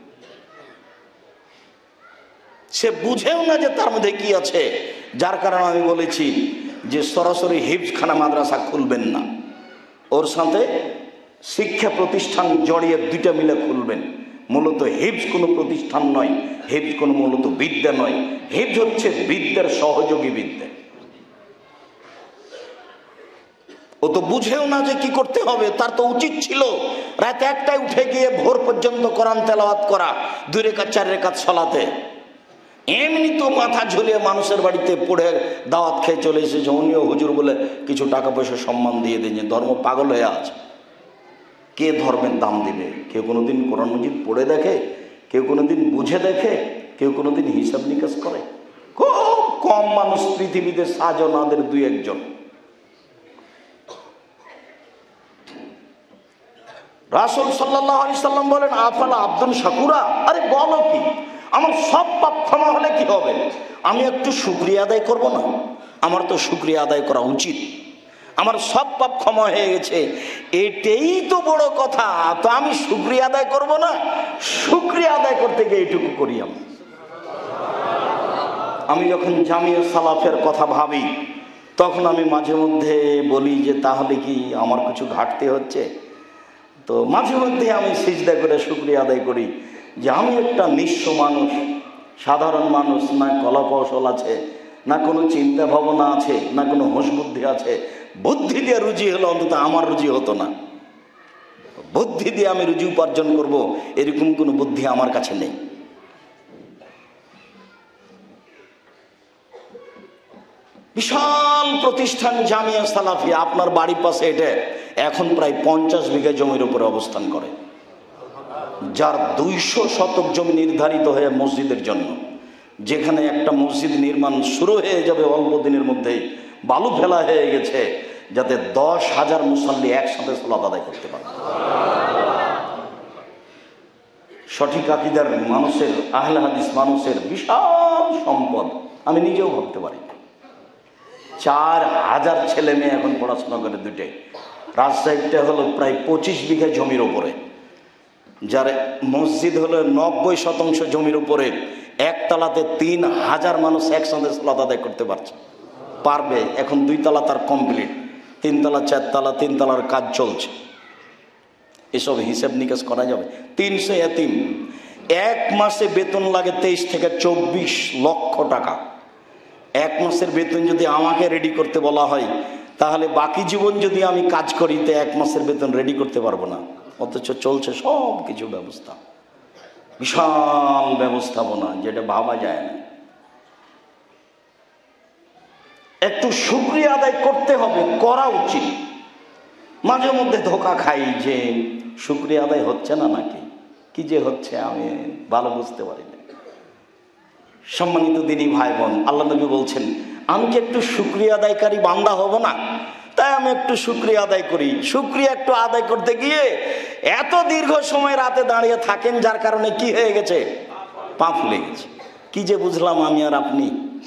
সে বুঝেও না যে তার মধ্যে কি আছে। যার কারণে আমি বলেছি যে সরাসরি হিফজখানা মাদ্রাসা খুলবেন না, ওর সাথে শিক্ষা প্রতিষ্ঠান জড়িয়ে দুইটা মিলে খুলবেন। মূলত হিফজ কোনো প্রতিষ্ঠান নয়, হিফজ কোনো মূলত বিদ্যা নয়, হিফজ হচ্ছে বিদ্যার সহযোগী বিদ্যা। ও তো বুঝেও না যে কি করতে হবে। তার তো উচিত ছিল রাত একটায় উঠে গিয়ে ভোর পর্যন্ত কোরআন তেলাওয়াত করা, দুই রেখাত চার রেখাত সালাতে। এমনি তো মাথা ঝুলিয়ে মানুষের বাড়িতে পড়ে দাওয়াত খেয়ে চলে এসেছে, উনিও হুজুর বলে কিছু টাকা পয়সা সম্মান দিয়ে দিয়েছে। ধর্ম পাগল হয়ে আছে। কে ধর্মের দাম দিবে? কেউ কোনোদিন কোরআন মজিদ পড়ে দেখে? কেউ কোনোদিন বুঝে দেখে? কেউ কোনোদিন হিসাব নিকাশ করে? খুব কম মানুষ পৃথিবীতে, সাজনাদের দুই একজন। রাসূল সাল্লাল্লাহু আলাইহি সাল্লাম বলেন, আফালা আব্দুন শাকুরা, আরে বলো কি, আমার সব পাপ ক্ষমা হলে কি হবে? আমি একটু শুকরিয়া আদায় করব না? আমার তো শুকরিয়া আদায় করা উচিত। আমার সব পাপ ক্ষমা হয়ে গেছে, এটাই তো বড় কথা। তো আমি শুকরিয়া আদায় করব না? শুকরিয়া আদায় করতে গিয়ে এইটুকু করি আমি। আমি যখন জামিয়া সালাফের কথা ভাবি তখন আমি মাঝে মধ্যে বলি যে তাহলে কি আমার কিছু ঘাটতি হচ্ছে? তো মাঝে মধ্যে আমি সিজদা করে শুকরিয়া আদায় করি যে আমি একটা নিঃস্ব মানুষ, সাধারণ মানুষ, না কলা কৌশল আছে, না কোনো চিন্তা ভাবনা আছে, না কোনো হোশ বুদ্ধি আছে। বুদ্ধি দিয়ে রুজি হলো, অন্তত আমার রুজি হতো না। বুদ্ধি দিয়ে আমি রুজি উপার্জন করব, এরকম কোনো বুদ্ধি আমার কাছে নেই। বিশাল প্রতিষ্ঠান জামিয়া সালাফিয়া, আপনার বাড়ির পাশে এটা এখন প্রায় পঞ্চাশ বিঘা জমির উপরে অবস্থান করে, যার দুইশো শতক জমি নির্ধারিত হয়ে মসজিদের জন্য। যেখানে একটা মসজিদ নির্মাণ শুরু হয়ে যাবে অল্প দিনের মধ্যেই, বালু ফেলা হয়ে গেছে যাতে দশ হাজার মুসল্লি একসাথে সালাত আদায় করতে পারে। সঠিক আকীদার মানুষের, আহলে হাদিস মানুষের বিশাল সম্পদ আমি নিজেও ভাবতে পারি। চার হাজার ছেলে মেয়ে এখন পড়াশোনা করে দুইটাই। রাজশাহীটা হলো প্রায় পঁচিশ বিঘা জমির উপরে, যার মসজিদ হলো নব্বই শতাংশ জমির উপরে। একতলাতে তিন হাজার মানুষ একসাথে সালাত আদায় করতে পারছে, পারবে। এখন দুই তলা তার কমপ্লিট, তিনতলা, চারতলা, তিনতলার কাজ চলছে। এসব হিসাব নিকাশ করা যাবে। তিনশো এতিম, এক মাসে বেতন লাগে তেইশ থেকে চব্বিশ লক্ষ টাকা। এক মাসের বেতন যদি আমাকে রেডি করতে বলা হয়, তাহলে বাকি জীবন যদি আমি কাজ করি তো এক মাসের বেতন রেডি করতে পারবো না। অথচ চলছে সব কিছু ব্যবস্থা, বিশাল ব্যবস্থাপনা যেটা ভাবা যায় না। একটু শুকরিয়া আদায় করতে হবে, করা উচিত। মাঝে মধ্যে ধোকা খাই যে শুকরিয়া আদায় হচ্ছে না, নাকি কি যে হচ্ছে আমি ভালো বুঝতে পারি না। সম্মানিত দিনী ভাই বোন, আল্লাহ নবী বলছেন আমি কি একটু শুকরিয়া আদায়কারী বান্দা হব না? তাই আমি একটু শুকরিয়া আদায় করি। শুকরিয়া একটু আদায় করতে গিয়ে এত দীর্ঘ সময় রাতে দাঁড়িয়ে থাকেন, যার কারণে কি হয়ে গেছে, পা ফুলে গেছে। কি যে বুঝলাম আমি আর আপনি।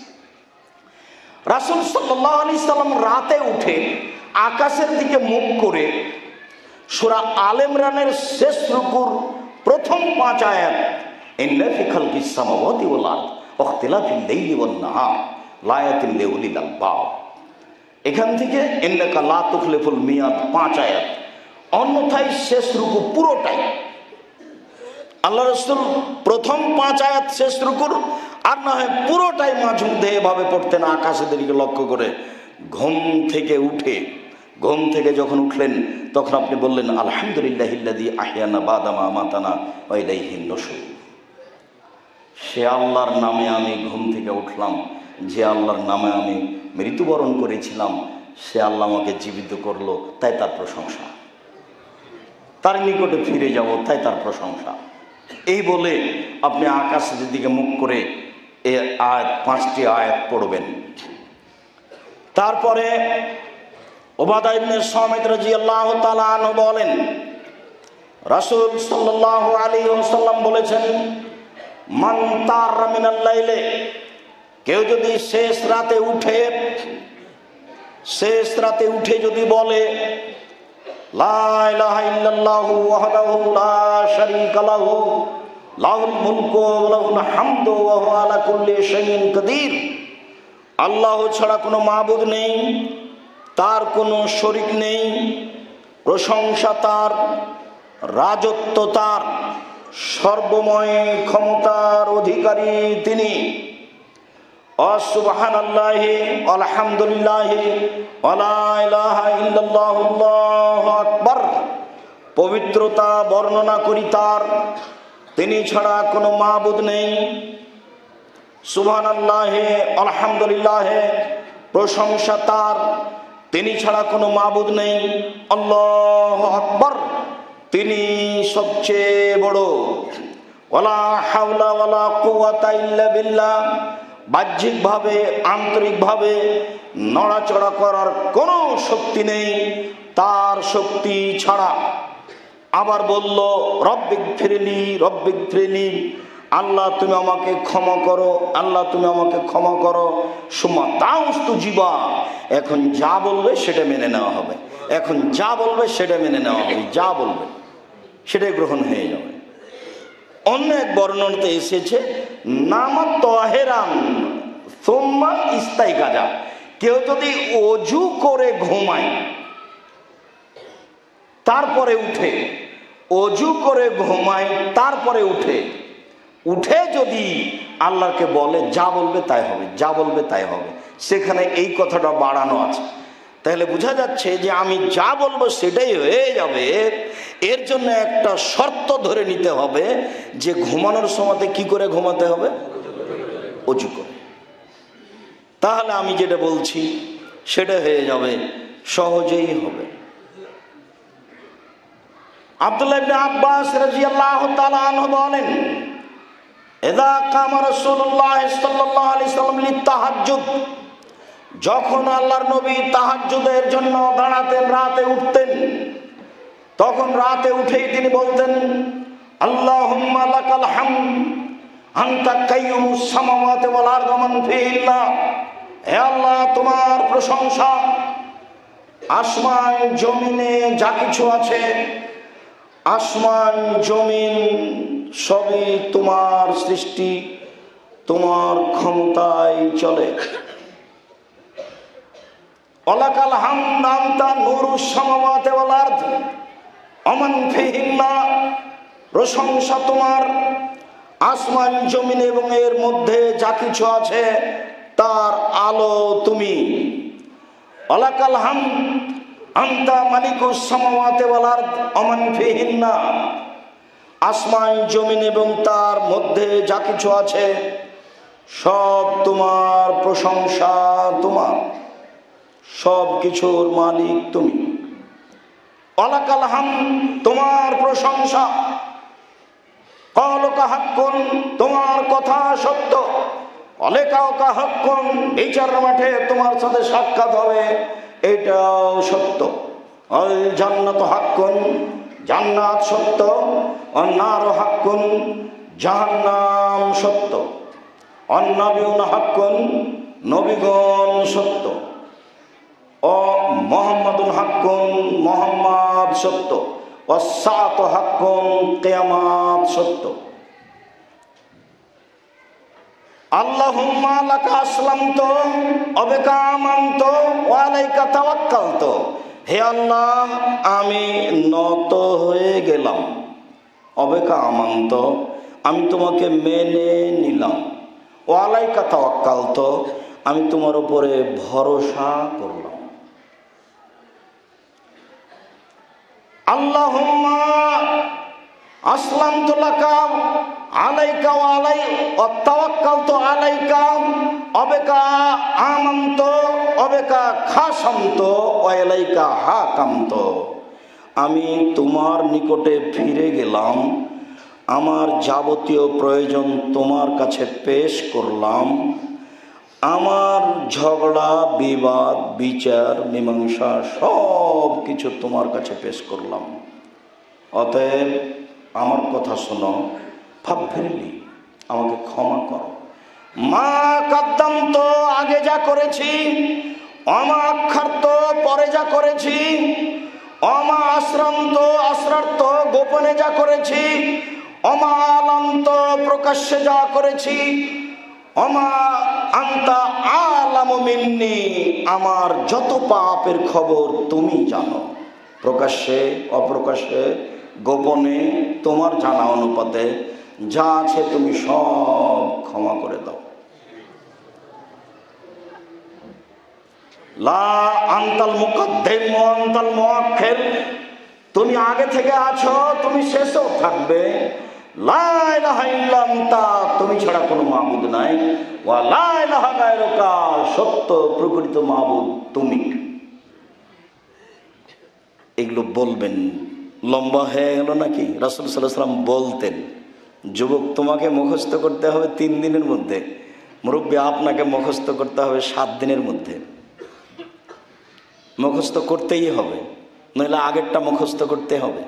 রাসূল সাল্লাল্লাহু আলাইহি সাল্লাম রাতে উঠে আকাশের দিকে মুখ করে সূরা আল ইমরানের শেষ রুকুর প্রথম পাঁচ আয়াত, ইন্না ফি খালকিস সামাওয়াতি ওয়াল আরদ ওয়া ইখতিলাফিল লাইলি ওয়ান নাহার লায়াতিন লিউলিল আলবাব, এখান থেকে ইন্নাকা লা তুখলিফুল মিয়াদ পাঁচ আয়াত, অন্যথায় শেষ রুকু পুরোটাই আল্লাহ রাসূল প্রথম পাঁচ আয়াত শেষ রুকুর, আর না হয় পুরোটাই মাঝে মধ্যে এভাবে পড়তেন আকাশের দিকে লক্ষ্য করে। ঘুম থেকে উঠে ঘুম থেকে যখন উঠলেন তখন আপনি বললেন আলহামদুলিল্লাহিল্লাযী আহইয়ানা বাদা মা আমাতানা ওয়া ইলাইহিন নুশুর। সে আল্লাহর নামে আমি ঘুম থেকে উঠলাম, যে আল্লাহর নামে আমি মৃত্যুবরণ করেছিলাম, সে আল্লাহ আমাকে জীবিত করলো, তাই তার প্রশংসা। তার নিকটে ফিরে যাব, তাই তার প্রশংসা। এই বলে আপনি আকাশের দিকে মুখ করে এই আয়াত, পাঁচটি আয়াত পড়বেন। তারপরে উবাদা ইবনে সামিত রাদিয়াল্লাহু তাআলা আনহু বলেন রাসূল সাল্লাল্লাহু আলাইহি ওয়াসাল্লাম বলেছেন, মান তারা মিনাল লাইলে, কেউ যদি শেষ রাতে উঠে শেষ রাতে উঠে যদি বলে লা ইলাহা ইল্লাল্লাহু ওয়াহদাহু লা শারীকা লাহু লাহুল মুলকু ওয়া লাহুল হামদু ওয়া হুয়া আলা কুল্লি শাইইন কাদির, আল্লাহ ছাড়া কোনো মাবুদ নেই, তার কোনো শরীক নেই, প্রশংসা তার, রাজত্ব তার, সর্বময় ক্ষমতার অধিকারী তিনি। সুবহানাল্লাহি আলহামদুলিল্লাহি ওয়া লা ইলাহা ইল্লাল্লাহু আল্লাহু আকবার, পবিত্রতা বর্ণনা করি তার, তিনি ছাড়া কোনো মাবুদ নেই। সুবহানাল্লাহি আলহামদুলিল্লাহি, প্রশংসা তার, তিনি ছাড়া কোনো মাবুদ নেই। আল্লাহু আকবার, তিনি সবচেয়ে বড়। ওয়ালা হাওলা ওয়ালা কুওয়াতা ইল্লা বিল্লাহ, বাহ্যিকভাবে আন্তরিকভাবে নড়াচড়া করার কোনো শক্তি নেই তার শক্তি ছাড়া। আবার বলল রব্বিক ফিরলি রব্বিক ফিরলি, আল্লাহ তুমি আমাকে ক্ষমা করো, আল্লাহ তুমি আমাকে ক্ষমা করো। সুমা তাউস্তু জীবা, এখন যা বলবে সেটা মেনে নেওয়া হবে, এখন যা বলবে সেটা মেনে নেওয়া হবে, যা বলবে সেটাই গ্রহণ হয়ে যাবে। অন্য এক বর্ণনাতে এসেছে নামা তাহেরান সুম্মা ইস্তাইকাজা, কেউ যদি ওযু করে ঘুমায় তারপরে উঠে, ওযু করে ঘুমায় তারপরে উঠে, উঠে যদি আল্লাহকে বলে যা বলবে তাই হবে, যা বলবে তাই হবে, সেখানে এই কথাটা বাড়ানো আছে। তাহলে বোঝা যাচ্ছে যে আমি যা বলবো সেটাই হয়ে যাবে। এর জন্য একটা শর্ত ধরে নিতে হবে যে ঘুমানোর সময়তে কি করে ঘুমাতে হবে, ওযু করে। তাহলে আমি যেটা বলছি সেটা হয়ে যাবে, সহজেই হবে। আব্দুল্লাহ ইবনে আব্বাস রাদিয়াল্লাহু তাআলা আনহু বলেন, ইযা কামা রাসূলুল্লাহ সাল্লাল্লাহু আলাইহি ওয়াসাল্লাম লিতাহাজ্জুদ, যখন আল্লাহর নবী তাহাজ্জুদের জন্য দাঁড়াতেন, রাতে উঠতেন, তখন রাতে উঠেই তিনি বলতেন আল্লাহুম্মা লাকাল হামদ আনতা কাইয়ুমুস সামাওয়াতি ওয়াল আরদি মান ফিহিন্না, হে আল্লাহ তোমার প্রশংসা, আসমান জমিনে যা কিছু আছে, আসমান জমিন সবই তোমার সৃষ্টি, তোমার ক্ষমতায় চলে। ওয়ালাকাল হামদ আনতা নূরুস সামাওয়াতি ওয়াল আরদ ওয়া মান ফিহিন্না, প্রশংসা তোমার, আসমান জমিন এবং এর মধ্যে যা কিছু আছে তার আলো তুমি। ওয়ালাকাল হামদ আনতা মালিকুস সামাওয়াতি ওয়াল আরদ ওয়া মান ফিহিন্না, আসমান জমিন এবং তার মধ্যে যা কিছু আছে সব তোমার, প্রশংসা তোমার, সব কিছুর মালিক তুমি। ওয়ালাকাল হামদ, তোমার প্রশংসা। ক্বালুকা হাক্কুন, তোমার কথা সত্য। ওয়ালিকাউকা হাক্কুন, বিচার মাঠে তোমার সাথে সাক্ষাৎ হবে, এটাও সত্য। আল জান্নাতু হাক্কুন, জান্নাত সত্য। ওয়ান নারু হাক্কুন, জাহান্নাম সত্য। ওয়ান নাবিয়ুনা হাক্কুন, নবীগণ সত্য। ও মুহাম্মাদুন হাক্কুন, মুহাম্মদ সত্য। ওয়াস-সাআতু হাক্কুন, কিয়ামত সত্য। আল্লাহুম্মা লাকা আসলামতু ওয়া বিকা আমানতু ওয়া আলাইকা তাওয়াক্কালতু, হে আল্লাহ আমি নত হয়ে গেলাম। ওয়া বিকা আমানতু, আমি তোমাকে মেনে নিলাম। ওয়া আলাইকা তাওয়াক্কালতু, আমি তোমার উপরে ভরসা করলাম। আল্লাহুম্মা আসলামতু লাকা আলাইকা ওয়া আলাই ওয়া তাওয়াক্কালতু আলাইকা ওয়া বিকা আমানতু ওয়া বিকা খাসামতু ওয়া ইলাইকা হাকামতু, আমি তোমার নিকটে ফিরে গেলাম, আমার যাবতীয় প্রয়োজন তোমার কাছে পেশ করলাম, আমার ঝগড়া বিবাদ বিচার মীমাংসা সব কিছু তোমার কাছে পেশ করলাম। অতএব আমার কথা শোনো, ফাগফিরলি, আমাকে ক্ষমা করো। মা কাদ্দামত, আগে যা করেছি, অমা আখারত, পরে যা করেছি, অমা আশ্রান্ত, আশ্রার্ত, গোপনে যা করেছি, অমা আলান্ত, প্রকাশ্যে যা করেছি, অমা আন্তা আলামু মিন্নি, আমার যত পাপের খবর তুমি জানো, প্রকাশ্যে অপ্রকাশ্যে গোপনে তোমার জানা অনুপাতে যা আছে তুমি সব ক্ষমা করে দাও। লা আনতাল মুকাদ্দিম ওয়া আনতাল মুআখির, তুমি আগে থেকে আছো, তুমি শেষেও থাকবে। লা ইলাহা ইল্লা আনতা, তুমি ছাড়া কোনো মাবুদ নাই। ওয়া লা ইলাহা গায়রুকা, সত্য প্রকৃত মাবুদ তুমি। এগুলো বলবেন। লম্বা হয়ে গেল নাকি? রাসূল সাল্লাল্লাহু আলাইহি ওয়াসাল্লাম বলতেন, যুবক তোমাকে মুখস্থ করতে হবে তিন দিনের মধ্যে, মুরব্বী আপনাকে মুখস্থ করতে হবে সাত দিনের মধ্যে। মুখস্থ করতেই হবে, নইলে আগেরটা মুখস্থ করতে হবে,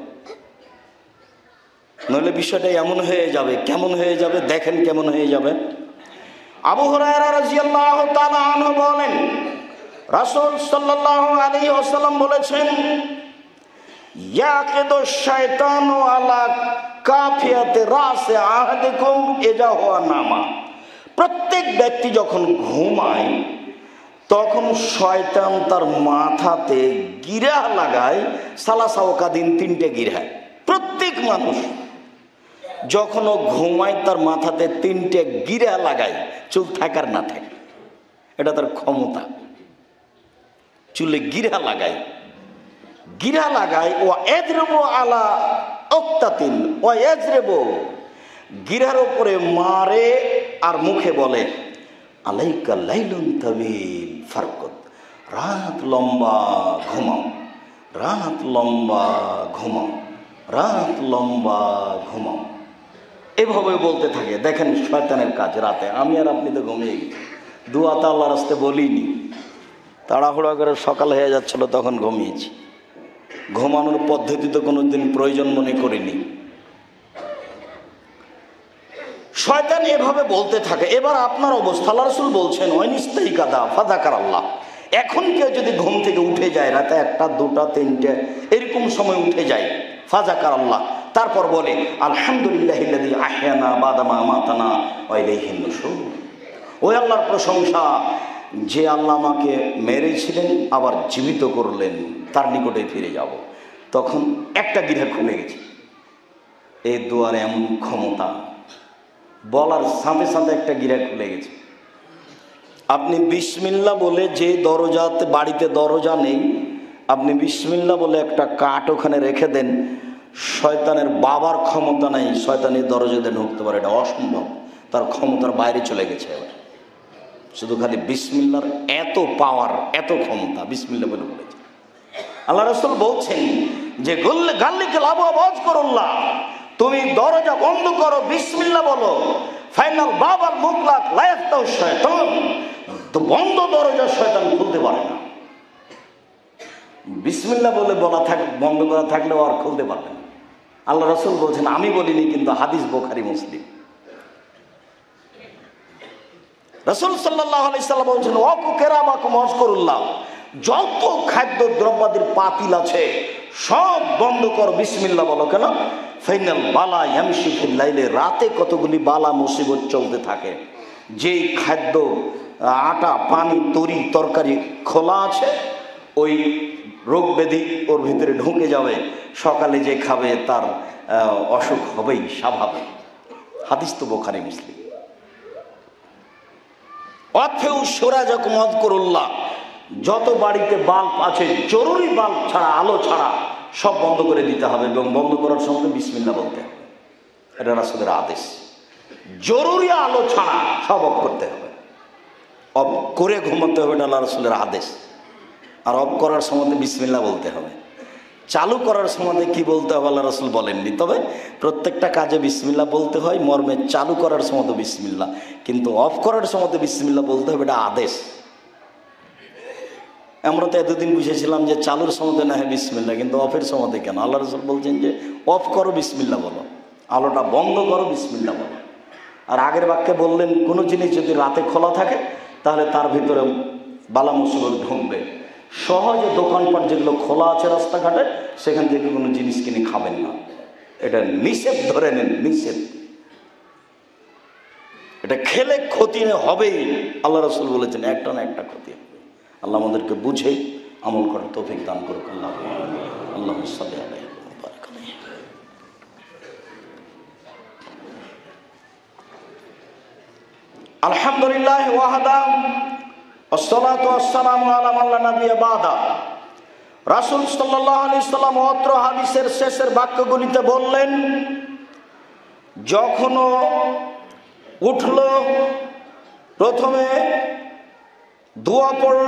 নইলে বিষয়টা এমন হয়ে যাবে। কেমন হয়ে যাবে দেখেন, কেমন হয়ে যাবে। আবু হুরায়রা রাদিয়াল্লাহু তাআলা আনহু বলেন, রাসূল সাল্লাল্লাহু আলাইহি ওয়াসাল্লাম বলেছেন, ইয়াকিদু শাইতানু আলা কাফিয়াতি রাসি আহাদিকুম ইজা হুয়া নামা, প্রত্যেক ব্যক্তি যখন ঘুমায় তখন শয়তান তার মাথাতে গিরা লাগায়, সালাসাওকা দিন, তিনটে গিরা। প্রত্যেক মানুষ যখন ও ঘুমায় তার মাথাতে তিনটে গিরা লাগায়, চুল থাকার না থাকে, এটা তার ক্ষমতা। চুলে গিরা লাগায়, গিরা লাগায়। ও এজরেবো আলা ওক্তাতিন ও এজরেবো, গিরার উপরে মারে আর মুখে বলে, আলাইকা লাইলুন তাবিল ফারকুত, রাত লম্বা ঘুমাও, রাত লম্বা ঘুমাও, রাত লম্বা ঘুমাও। এভাবে বলতে থাকে। দেখেন শয়তানের কাজ রাতে। আমি আর আপনি তো ঘুমিয়ে গেছি, দুয়াতা আল্লাহর রাস্তে বলিনি, তাড়াহুড়া করে সকাল হয়ে যাচ্ছিল তখন ঘুমিয়েছি। ঘুমানোর পদ্ধতি তো কোনোদিন প্রয়োজন মনে করিনি। শয়তান এভাবে বলতে থাকে। এবার আপনার অবস্থা, আল্লাহ রাসূল বলছেন, ওয়াইনিস্তাইকাদা ফাযাকার আল্লাহ, এখন কেউ যদি ঘুম থেকে উঠে যায় রাতে একটা দুটা তিনটে এরকম সময় উঠে যায়, ফাযাকার আল্লাহ, তারপর বলে আলহামদুলিল্লাহিল্লাযী আহয়ানা বাদা মা আমাতানা ওয়া ইলাইহিন নুশুর, ওই আল্লাহর প্রশংসা যে আল্লাহ আমাকে মেরেছিলেন আবার জীবিত করলেন, তার নিকটে ফিরে যাব। তখন একটা গিরা খুলে গেছে। এই দুয়ারে এমন ক্ষমতা, বলার সাথে সাথে একটা গিরা খুলে গেছে। আপনি বিসমিল্লাহ বলে যে দরজাতে, বাড়িতে দরজা নেই, আপনি বিসমিল্লাহ বলে একটা কাঠ ওখানে রেখে দেন, শয়তানের বাবার ক্ষমতা নাই শয়তানের দরজাতে ঢুকতে পারে, এটা অসম্ভব, তার ক্ষমতার বাইরে চলে গেছে। এবার শুধু খালি বিসমিল্লাহর এত পাওয়ার, এত ক্ষমতা বিসমিল্লাহ বলে বলেছে। আল্লাহ রাসূল বলছেন যে গাল্লিকে লাভ আওয়াজ করুল্লাহ, তুমি দরজা বন্ধ করো, বিসমিল্লাহ বলো, ফাইনাল বাবার মুখলাক লায়াফতাউ শয়তান, তো বন্ধ দরজা শয়তান খুলতে পারে না। বিসমিল্লাহ বলে বলা থাক বন্ধ করা থাকলেও আর খুলতে পারবে না। আল্লাহ রাসূল বলছেন, আমি বলিনি, কিন্তু হাদিস বুখারী মুসলিম। রাসূল সাল্লাল্লাহু আলাইহি সাল্লাম বলছেন, ওয়াকু কেরামাকুম ওয়াজকুরুল্লাহ, যত খাদ্য দ্রব্যাদির পাতিল আছে সব বন্ধ কর, বিসমিল্লাহ বলো। কেন? ফাইনাল বালা ইয়ামশি ফিল লাইলে, রাতে কতগুলি বালা মুসিবত চলতে থাকে। যেই খাদ্য আটা পানি তরি তরকারি খোলা আছে, ওই রোগ ব্যাধি ওর ভিতরে ঢুকে যাবে, সকালে যে খাবে তার অসুখ হবেই স্বাভাবিক। হাদিস তো বুখারী মুসলিম। অথেউ সুরাজাকুম ওয়াজকুরুল্লাহ, যত বাড়িতে বাল্ব আছে জরুরি বাল্ব ছাড়া, আলো ছাড়া সব বন্ধ করে দিতে হবে, এবং বন্ধ করার সময় বিসমিল্লাহ বলতে হবে। এটা রাসূলের আদেশ। জরুরি আলো ছাড়া সব অফ করতে হবে, অফ করে ঘুমাতে হবে, এটা আল্লাহ রাসূলের আদেশ। আর অফ করার সময় বিসমিল্লাহ বলতে হবে। চালু করার সময় কি বলতে হবে আল্লাহ রাসূল বলেননি, তবে প্রত্যেকটা কাজে বিসমিল্লাহ বলতে হয় মর্মে। চালু করার সময় বিসমিল্লাহ, কিন্তু অফ করার সময় বিসমিল্লাহ বলতে হবে, এটা আদেশ। আমরা তো এতদিন বুঝেছিলাম যে চালুর সময় না হয় বিসমিল্লাহ, কিন্তু অফের সময় কেন? আল্লাহ রাসূল বলছেন যে অফ করো, বিসমিল্লাহ বলো, আলোটা বন্ধ করো, বিসমিল্লাহ বলো। আর আগের বাক্যে বললেন, কোনো জিনিস যদি রাতে খোলা থাকে তাহলে তার ভিতরে বালা মুসিবত ঢুকবে। সহজে দোকানপাট যেগুলো খোলা আছে রাস্তাঘাটে, সেখান থেকে কোনো জিনিস কিনে খাবেন না, এটা নিষেধ, ধরে নেন নিষেধ। এটা খেলে ক্ষতি হবেই, আল্লাহ রাসূল বলেছেন, একটা না একটা ক্ষতি হবে। আল্লাহ আমাদেরকে বুঝে আমল করার তৌফিক দান করুক। আল্লাহ আল্লাহ সাল্লি আলাইহি ওয়া বারাক আলাইহি। আলহামদুলিল্লাহ ওয়াহদা ওয়াসসালাতু ওয়াসসালামু আলা মান লা নাবিয়্যা বাদা। রাসূল সাল্লাল্লাহু আলাইহি সাল্লাম অত্র হাদিসের শেষের বাক্যগুলিতে বললেন, যখন উঠল প্রথমে দোয়া পড়ল,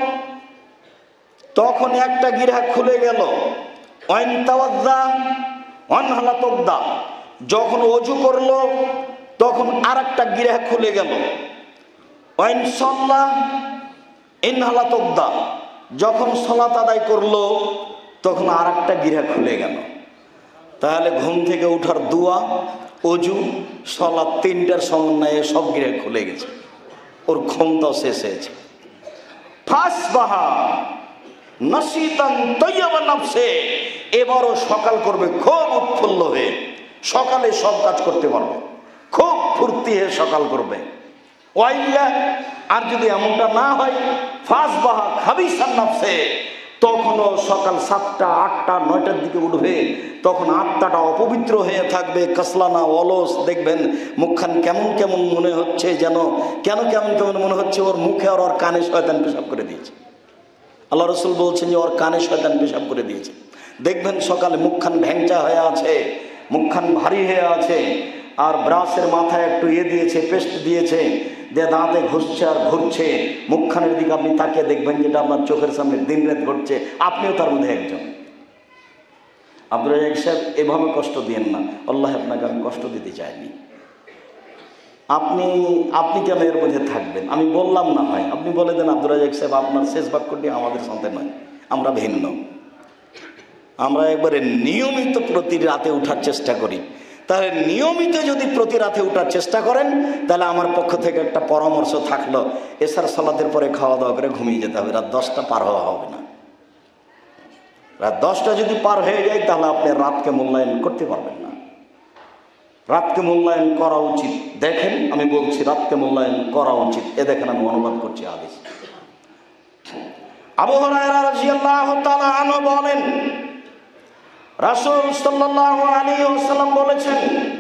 তখন একটা গিরা খুলে গেল। ওয়াইন তাওয়াজ্জা ওয়ান হালাতুদ্দা, যখন ওযু করল তখন আর একটা গিরা খুলে গেল। ওয়াইন সাল্লা ইন হালাতুদ্দা, যখন সালাত আদায় করলো তখন আর একটা গিরা খুলে গেল। তাহলে ঘুম থেকে উঠার দোয়া, ওযু, সালাত, তিনটার সমন্বয়ে সব গিরা খুলে গেছে, ওর ক্ষমতা শেষ হয়েছে। ফাসবাহা নাশিতান তাইয়্যিবা নাফসে, এবারও সকাল করবে খুব উৎফুল্ল হয়ে, সকালে সব কাজ করতে পারবে, খুব ফুর্তি হয়ে সকাল করবে। ওয়াইল্লা, আর যদি এমনটা না হয়, ফাসবাহা খাবিসান নাফসে, তখনও সকাল সাতটা আটটা নয়টার দিকে উঠবে, তখন আটটাটা অপবিত্র হয়ে থাকবে, কাসলানা অলস, দেখবেন মুখখান কেমন কেমন মনে হচ্ছে, যেন কেন কেমন কেমন মনে হচ্ছে ওর মুখে আর ওর কানে শয়তান পেশাব করে দিয়েছে। আল্লাহ রাসূল বলছেন যে ওর কানে শয়তান পেশাব করে দিয়েছে। দেখবেন সকালে মুখখান ভ্যাংচা হয়ে আছে, মুখখান ভারী হয়ে আছে, আর ব্রাশের মাথায় একটু ইয়ে দিয়েছে, পেস্ট দিয়েছে, দিয়ে দাঁতে ঘুরছে আর ঘুরছে। মুখখানের দিকে আপনি তাকিয়ে দেখবেন যেটা আপনার চোখের সামনে দিন রাত ঘটছে, আপনিও তার মধ্যে একজন। আব্দুর রাজ্জাক সাহেব, এভাবে কষ্ট দিয়েন না, আল্লাহ আপনাকে আমি কষ্ট দিতে চাইনি। আপনি আপনি কেন এর মধ্যে থাকবেন? আমি বললাম না হয়, আপনি বলে দেন আব্দুর রাজ্জাক সাহেব আপনার শেষ বাক্যটি আমাদের সাথে নয়, আমরা ভিন্ন। আমরা একবারে নিয়মিত প্রতি রাতে উঠার চেষ্টা করি। তাহলে নিয়মিত যদি প্রতি রাতে উঠার চেষ্টা করেন, তাহলে আমার পক্ষ থেকে একটা পরামর্শ থাকলো, এশার সালাতের পরে খাওয়া দাওয়া করে ঘুমিয়ে যেতে হবে, রাত দশটা পার হওয়া হবে না। রাত দশটা যদি পার হয়ে যায় তাহলে আপনি রাতকে মূল্যায়ন করতে পারবেন না। রাতকে মূল্যায়ন করা উচিত। দেখেন, আমি বলছি রাতকে মূল্যায়ন করা উচিত। এ দেখেন আমি অনুবাদ করছি হাদিস। আবু হুরায়রা রাদিয়াল্লাহু তাআলা আনহু বলেন, রাসূল সাল্লাল্লাহু আলাইহি ওয়াসাল্লাম বলেছেন,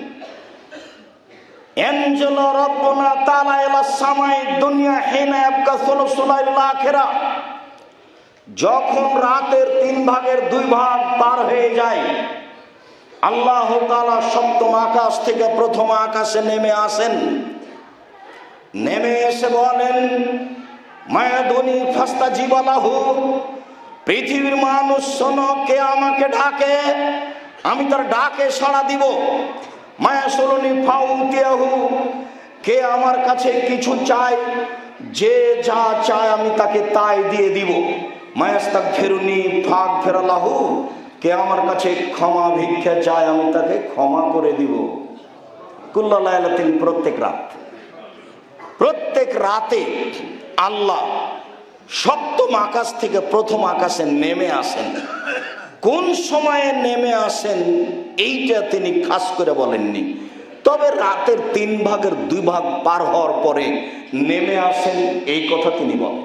ইয়ানজিলু রাব্বুনা তাআলা ইলা সামাই দুনিয়া হিনা ইয়াবকা সুলুসুল আখিরা, যখন রাতের তিন ভাগের দুই ভাগ পার হয়ে যায়, আল্লাহ তাআলা সপ্তম আকাশ থেকে প্রথম আকাশে নেমে আসেন। নেমে এসে বলেন, মায়াদুনি ফাস্তাজিব লাহু, পৃথিবীর মানুষ শোনো, কে আমাকে ডাকে আমি তার ডাকে সাড়া দিব। মায়াসুলুনি ফাউতিয়াহু, কে আমার কাছে কিছু চায়, যে যা চায় আমি তাকে তাই দিয়ে দিব। মায়াস্তাগফিরুনি ফাগফির লাহু, কে আমার কাছে ক্ষমা ভিক্ষা চায় আমি তাকে ক্ষমা করে দিব। কুল্লা লাইলাতিন, প্রত্যেক রাত, প্রত্যেক রাতে আল্লাহ সপ্তম আকাশ থেকে প্রথম আকাশে নেমে আসেন। কোন সময়ে নেমে আসেন এইটা তিনি খাস করে বলেননি, তবে রাতের তিন ভাগের দুই ভাগ পার হওয়ার পরে নেমে আসেন এই কথা তিনি বলেন।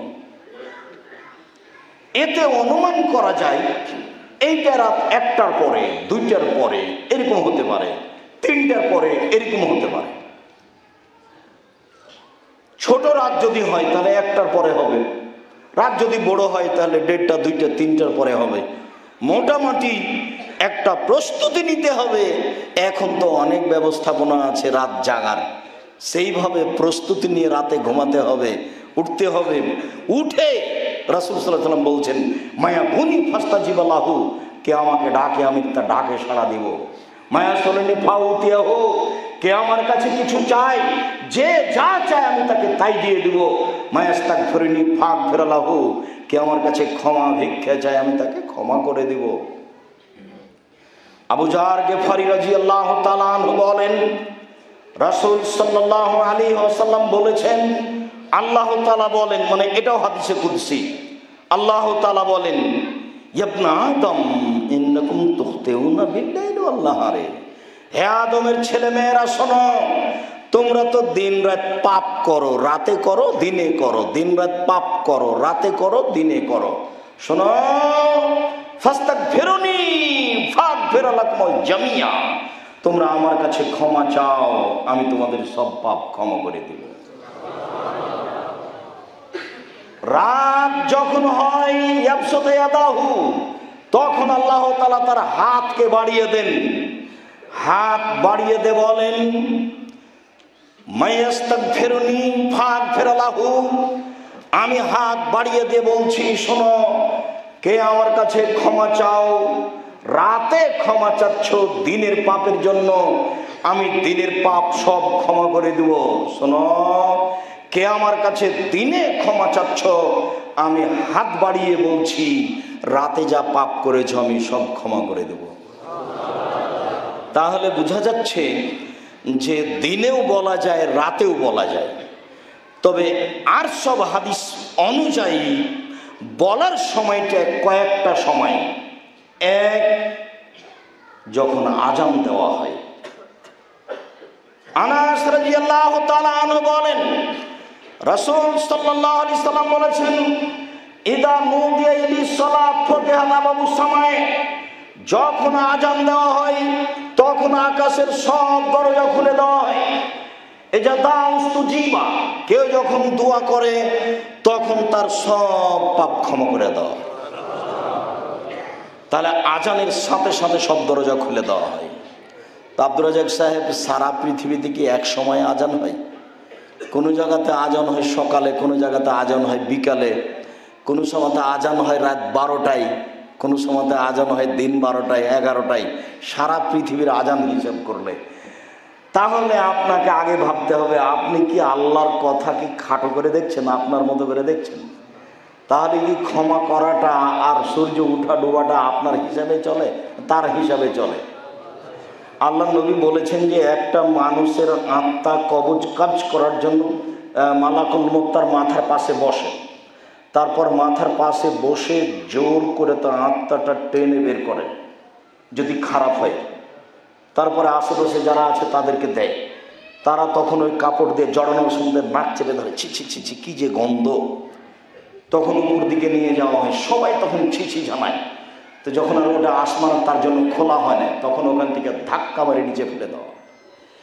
এতে অনুমান করা যায় এইটা রাত একটার পরে, দুইটার পরে এরকম হতে পারে, তিনটার পরে এরকম হতে পারে। ছোট রাত যদি হয় তাহলে একটার পরে হবে, রাত যদি বড় হয় তাহলে দেড়টা, দুইটা, তিনটার পরে হবে। মোটামুটি একটা প্রস্তুতি নিতে হবে। এখন তো অনেক ব্যবস্থাপনা আছে রাত জাগার, সেইভাবে প্রস্তুতি নিয়ে রাতে ঘুমাতে হবে, উঠতে হবে। উঠে রাসূল সাল্লাল্লাহু আলাইহি ওয়াসাল্লাম বলছেন, মায়া বুনি ফাস্তাজিব লাহু, কে আমাকে ডাকে আমি তার ডাকে সাড়া দিব। মায়া সলনি ফাউতিয়াহু, কে আমার কাছে কিছু চায়, যে যা চায় আমি তাকে তাই দিয়ে দিব। মায়াস্তাগফিরুনি ফাগফির লাহু, কে আমার কাছে ক্ষমা ভিক্ষা চায় আমি তাকে ক্ষমা করে দিব। আবু জার গিফারি রাদিয়াল্লাহু তাআলা আনহু বলেন, রাসূল সাল্লাল্লাহু আলাইহি ওয়াসাল্লাম বলেছেন, আল্লাহ তাআলা বলেন, মানে এটাও হাদিসে কুদসি, আল্লাহ তাআলা বলেন, ইবনা আদম ইন্নাকুম তুখতিউনা বিল্লাইলি ওয়াল নাহারি, হে আদমের ছেলে মেয়েরা শোনো, তোমরা তো দিন রাত পাপ করো, রাতে করো দিনে করো, দিন রাত পাপ করো, রাতে করো দিনে করো। শোনো, ফাস্তাগফিরুনি ফাগফির লাকুম জামিয়া, তোমরা আমার কাছে ক্ষমা চাও, আমি তোমাদের সব পাপ ক্ষমা করে দিব। রাত যখন হয় ইয়াবসুতু ইয়াদাহু, তখন আল্লাহ তাআলা তার হাতকে বাড়িয়ে দেন। হাত বাড়িয়ে দে বলেন, মায়াস্তাগফিরুনি ফাগফির লাহু, আমি হাত বাড়িয়ে দিয়ে বলছি, শোনো, কে আমার কাছে ক্ষমা চাও, রাতে ক্ষমা চাচ্ছ দিনের পাপের জন্য, আমি দিনের পাপ সব ক্ষমা করে দেব। শোনো, কে আমার কাছে দিনে ক্ষমা চাচ্ছ, আমি হাত বাড়িয়ে বলছি, রাতে যা পাপ করেছ আমি সব ক্ষমা করে দেব। তাহলে বোঝা যাচ্ছে যে দিনেও বলা যায়, রাতেও বলা যায়। তবে আর সব হাদিস অনুযায়ী বলার সময়টা কয়েকটা সময়। এক, যখন আজান দেওয়া হয়। আনাস রাদিয়াল্লাহু তাআলা আনহু বলেন, রাসূল সাল্লাল্লাহু আলাইহি সাল্লাম বলেছেন, ইদা নুদিয়া ইলিস সালাত ফাতিহা বাবু সামায়ে, যখন আজান দেওয়া হয় তখন আকাশের সব দরজা খুলে দেওয়া হয়। এজা দাউস্তুজিবা, কেউ যখন দোয়া করে তখন তার সব পাপ ক্ষমা করে দেওয়া। তাহলে আজানের সাথে সাথে সব দরজা খুলে দেওয়া হয়। তো আব্দুর রাজ্জাক সাহেব, সারা পৃথিবীতে কি এক সময় আজান হয়? কোনো জায়গাতে আজান হয় সকালে, কোনো জায়গাতে আজান হয় বিকালে, কোনো সময়তে আজান হয় রাত বারোটায়, কোনো সময়তে আজান হয় দিন বারোটায়, এগারোটায়। সারা পৃথিবীর আজান হিসাব করলে তাহলে আপনাকে আগে ভাবতে হবে, আপনি কি আল্লাহর কথা কি খাটো করে দেখছেন, আপনার মতো করে দেখছেন? তাহলে কি ক্ষমা করাটা আর সূর্য উঠা ডোবাটা আপনার হিসাবে চলে, তার হিসাবে চলে? আল্লাহ নবী বলেছেন যে একটা মানুষের আত্মা কবজ কাজ করার জন্য মালাকুল মউত তার মাথার পাশে বসে, তারপর মাথার পাশে বসে জোর করে তার আত্মাটা টেনে বের করে যদি খারাপ হয়। তারপরে আশেপাশে যারা আছে তাদেরকে দেয়, তারা তখন ওই কাপড় দিয়ে জড়ানোর সঙ্গে নাক চেপে ধরে, ছি ছি ছি ছি কি যে গন্ধ। তখন উপর দিকে নিয়ে যাওয়া হয়, সবাই তখন ছি ছি জানায়। তো যখন আর ওটা আসমান তার জন্য খোলা হয় না, তখন ওখান থেকে ধাক্কা মারে নিচে ফেলে দেওয়া।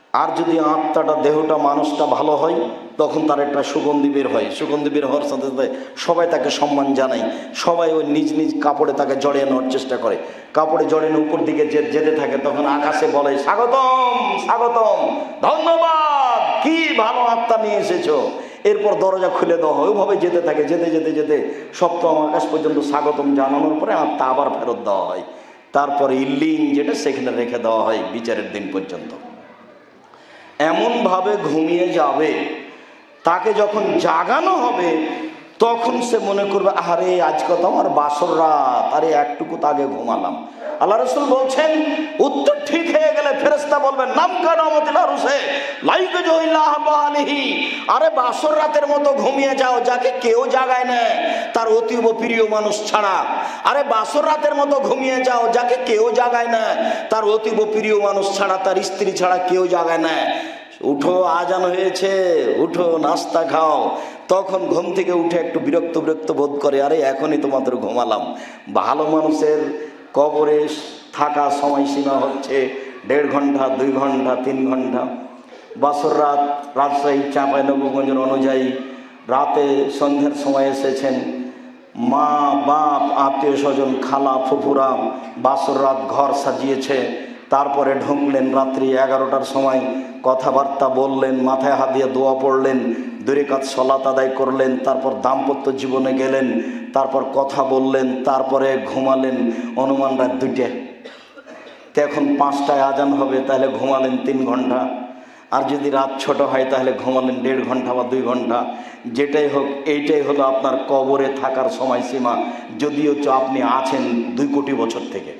আর যদি আত্মাটা দেহটা মানুষটা ভালো হয় তখন তার একটা সুগন্ধি বের হয়। সুগন্ধি বের হওয়ার সাথে সাথে সবাই তাকে সম্মান জানায়, সবাই ওই নিজ নিজ কাপড়ে তাকে জড়িয়ে নেওয়ার চেষ্টা করে। কাপড়ে জড়িয়ে উপর দিকে যেতে থাকে, তখন আকাশে বলে স্বাগতম স্বাগতম, ধন্যবাদ, কি ভালো আত্মা নিয়ে এসেছো। এরপর দরজা খুলে দেওয়া হয়, ওইভাবে যেতে থাকে, যেতে যেতে যেতে সপ্তম আকাশ পর্যন্ত স্বাগতম জানানোর পরে আত্মা আবার ফেরত দেওয়া হয়। তারপরে ইল্লিন যেটা সেখানে রেখে দেওয়া হয় বিচারের দিন পর্যন্ত। এমনভাবে ঘুমিয়ে যাবে, তাকে যখন জাগানো হবে তখন সে মনে করবে আরে আজকে তো আমার বাসর রাত, আরে একটুকু তো আগে ঘুমালাম। আল্লাহ রাসূল বলছেন উত্তর ঠিক হয়ে গেলে ফেরেশতা বলবেন নাম কানামতিলা রুসে লাইকে জহিল্লাহ বালিহি, আরে বাসর রাতের মতো ঘুমিয়ে যাও যাকে কেউ জাগায় না তার অতীব প্রিয় মানুষ ছাড়া। আরে বাসর রাতের মতো ঘুমিয়ে যাও যাকে কেউ জাগায় না তার অতীব প্রিয় মানুষ ছাড়া, তার স্ত্রী ছাড়া কেউ জাগায় না। উঠো, আজান হয়েছে, উঠো, নাস্তা খাও। তখন ঘুম থেকে উঠে একটু বিরক্ত বিরক্ত বোধ করে, আরে এখনই তো মাত্র ঘুমালাম। ভালো মানুষের কবরে থাকা সময়সীমা হচ্ছে দেড় ঘন্টা, দুই ঘন্টা, তিন ঘন্টা। বাসর রাত রাজশাহী চাঁপাইনবাবগঞ্জের অনুযায়ী রাতে সন্ধ্যার সময় এসেছেন, মা বাপ আত্মীয় স্বজন খালা ফুফুরা বাসর রাত ঘর সাজিয়েছে, তারপরে ঢুকলেন রাত্রি এগারোটার সময়, কথাবার্তা বললেন, মাথায় হাত দিয়ে দোয়া পড়লেন, দুই রাকাত সালাত আদায় করলেন, তারপর দাম্পত্য জীবনে গেলেন, তারপর কথা বললেন, তারপরে ঘুমালেন অনুমান রাত দুইটে। তো এখন পাঁচটায় আজান হবে, তাহলে ঘুমালেন তিন ঘন্টা। আর যদি রাত ছোট হয় তাহলে ঘুমালেন দেড় ঘন্টা বা দুই ঘন্টা। যেটাই হোক এইটাই হলো আপনার কবরে থাকার সময়সীমা, যদিও আপনি আছেন দুই কোটি বছর থেকে,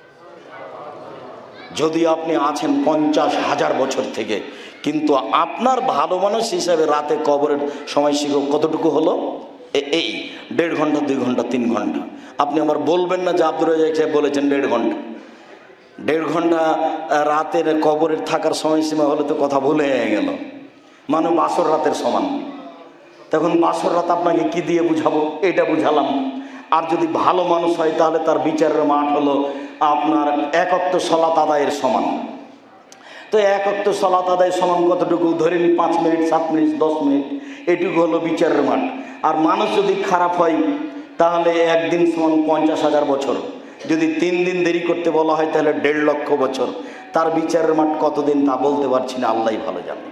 যদি আপনি আছেন পঞ্চাশ হাজার বছর থেকে, কিন্তু আপনার ভালো মানুষ হিসাবে রাতে কবরের সময়সীমা কতটুকু হলো? এই দেড় ঘন্টা, দুই ঘন্টা, তিন ঘন্টা। আপনি আমার বলবেন না যে আব্দুর রাজ্জাক সাহেব বলেছেন দেড় ঘন্টা। দেড় ঘন্টা রাতের কবরের থাকার সময়সীমা হলে তো কথা ভুলে গেল, মানে বাসর রাতের সমান। তখন বাসর রাত আপনাকে কি দিয়ে বুঝাবো? এটা বুঝালাম। আর যদি ভালো মানুষ হয় তাহলে তার বিচারের মাঠ হলো আপনার এক ওয়াক্ত সালাত আদায়ের সমান। তো এক ওয়াক্ত সালাত আদায়ের সমান কতটুকু? ধরে নি পাঁচ মিনিট, সাত মিনিট, দশ মিনিট, এটুকু হলো বিচারের মাঠ। আর মানুষ যদি খারাপ হয় তাহলে একদিন সমান পঞ্চাশ হাজার বছর, যদি তিন দিন দেরি করতে বলা হয় তাহলে দেড় লক্ষ বছর। তার বিচারের মাঠ কতদিন তা বলতে পারছি না, আল্লাহই ভালো জানে।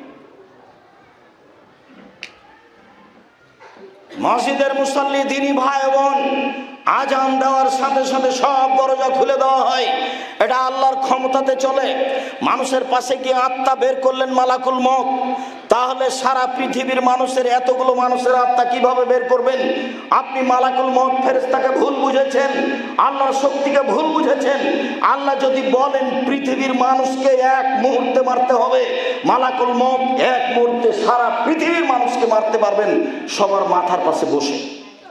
মসজিদের মুসল্লি দিনী ভাই বোন, আজান দেওয়ার সাথে সাথে সব দরজা খুলে দেওয়া হয়, এটা আল্লাহর ক্ষমতাতে চলে। মানুষের পাশে গিয়ে আত্মা বের করলেন মালাকুল মউত, তাহলে সারা পৃথিবীর মানুষের এতগুলো মানুষের আত্মা কিভাবে বের করবেন? আপনি মালাকুল মউত ফেরেশতাকে ভুল বুঝেছেন, আল্লাহর শক্তিকে ভুল বুঝেছেন। আল্লাহ যদি বলেন পৃথিবীর মানুষকে এক মুহূর্তে মারতে হবে, মালাকুল মউত এক মুহূর্তে সারা পৃথিবীর মানুষকে মারতে পারবেন সবার মাথার পাশে বসে।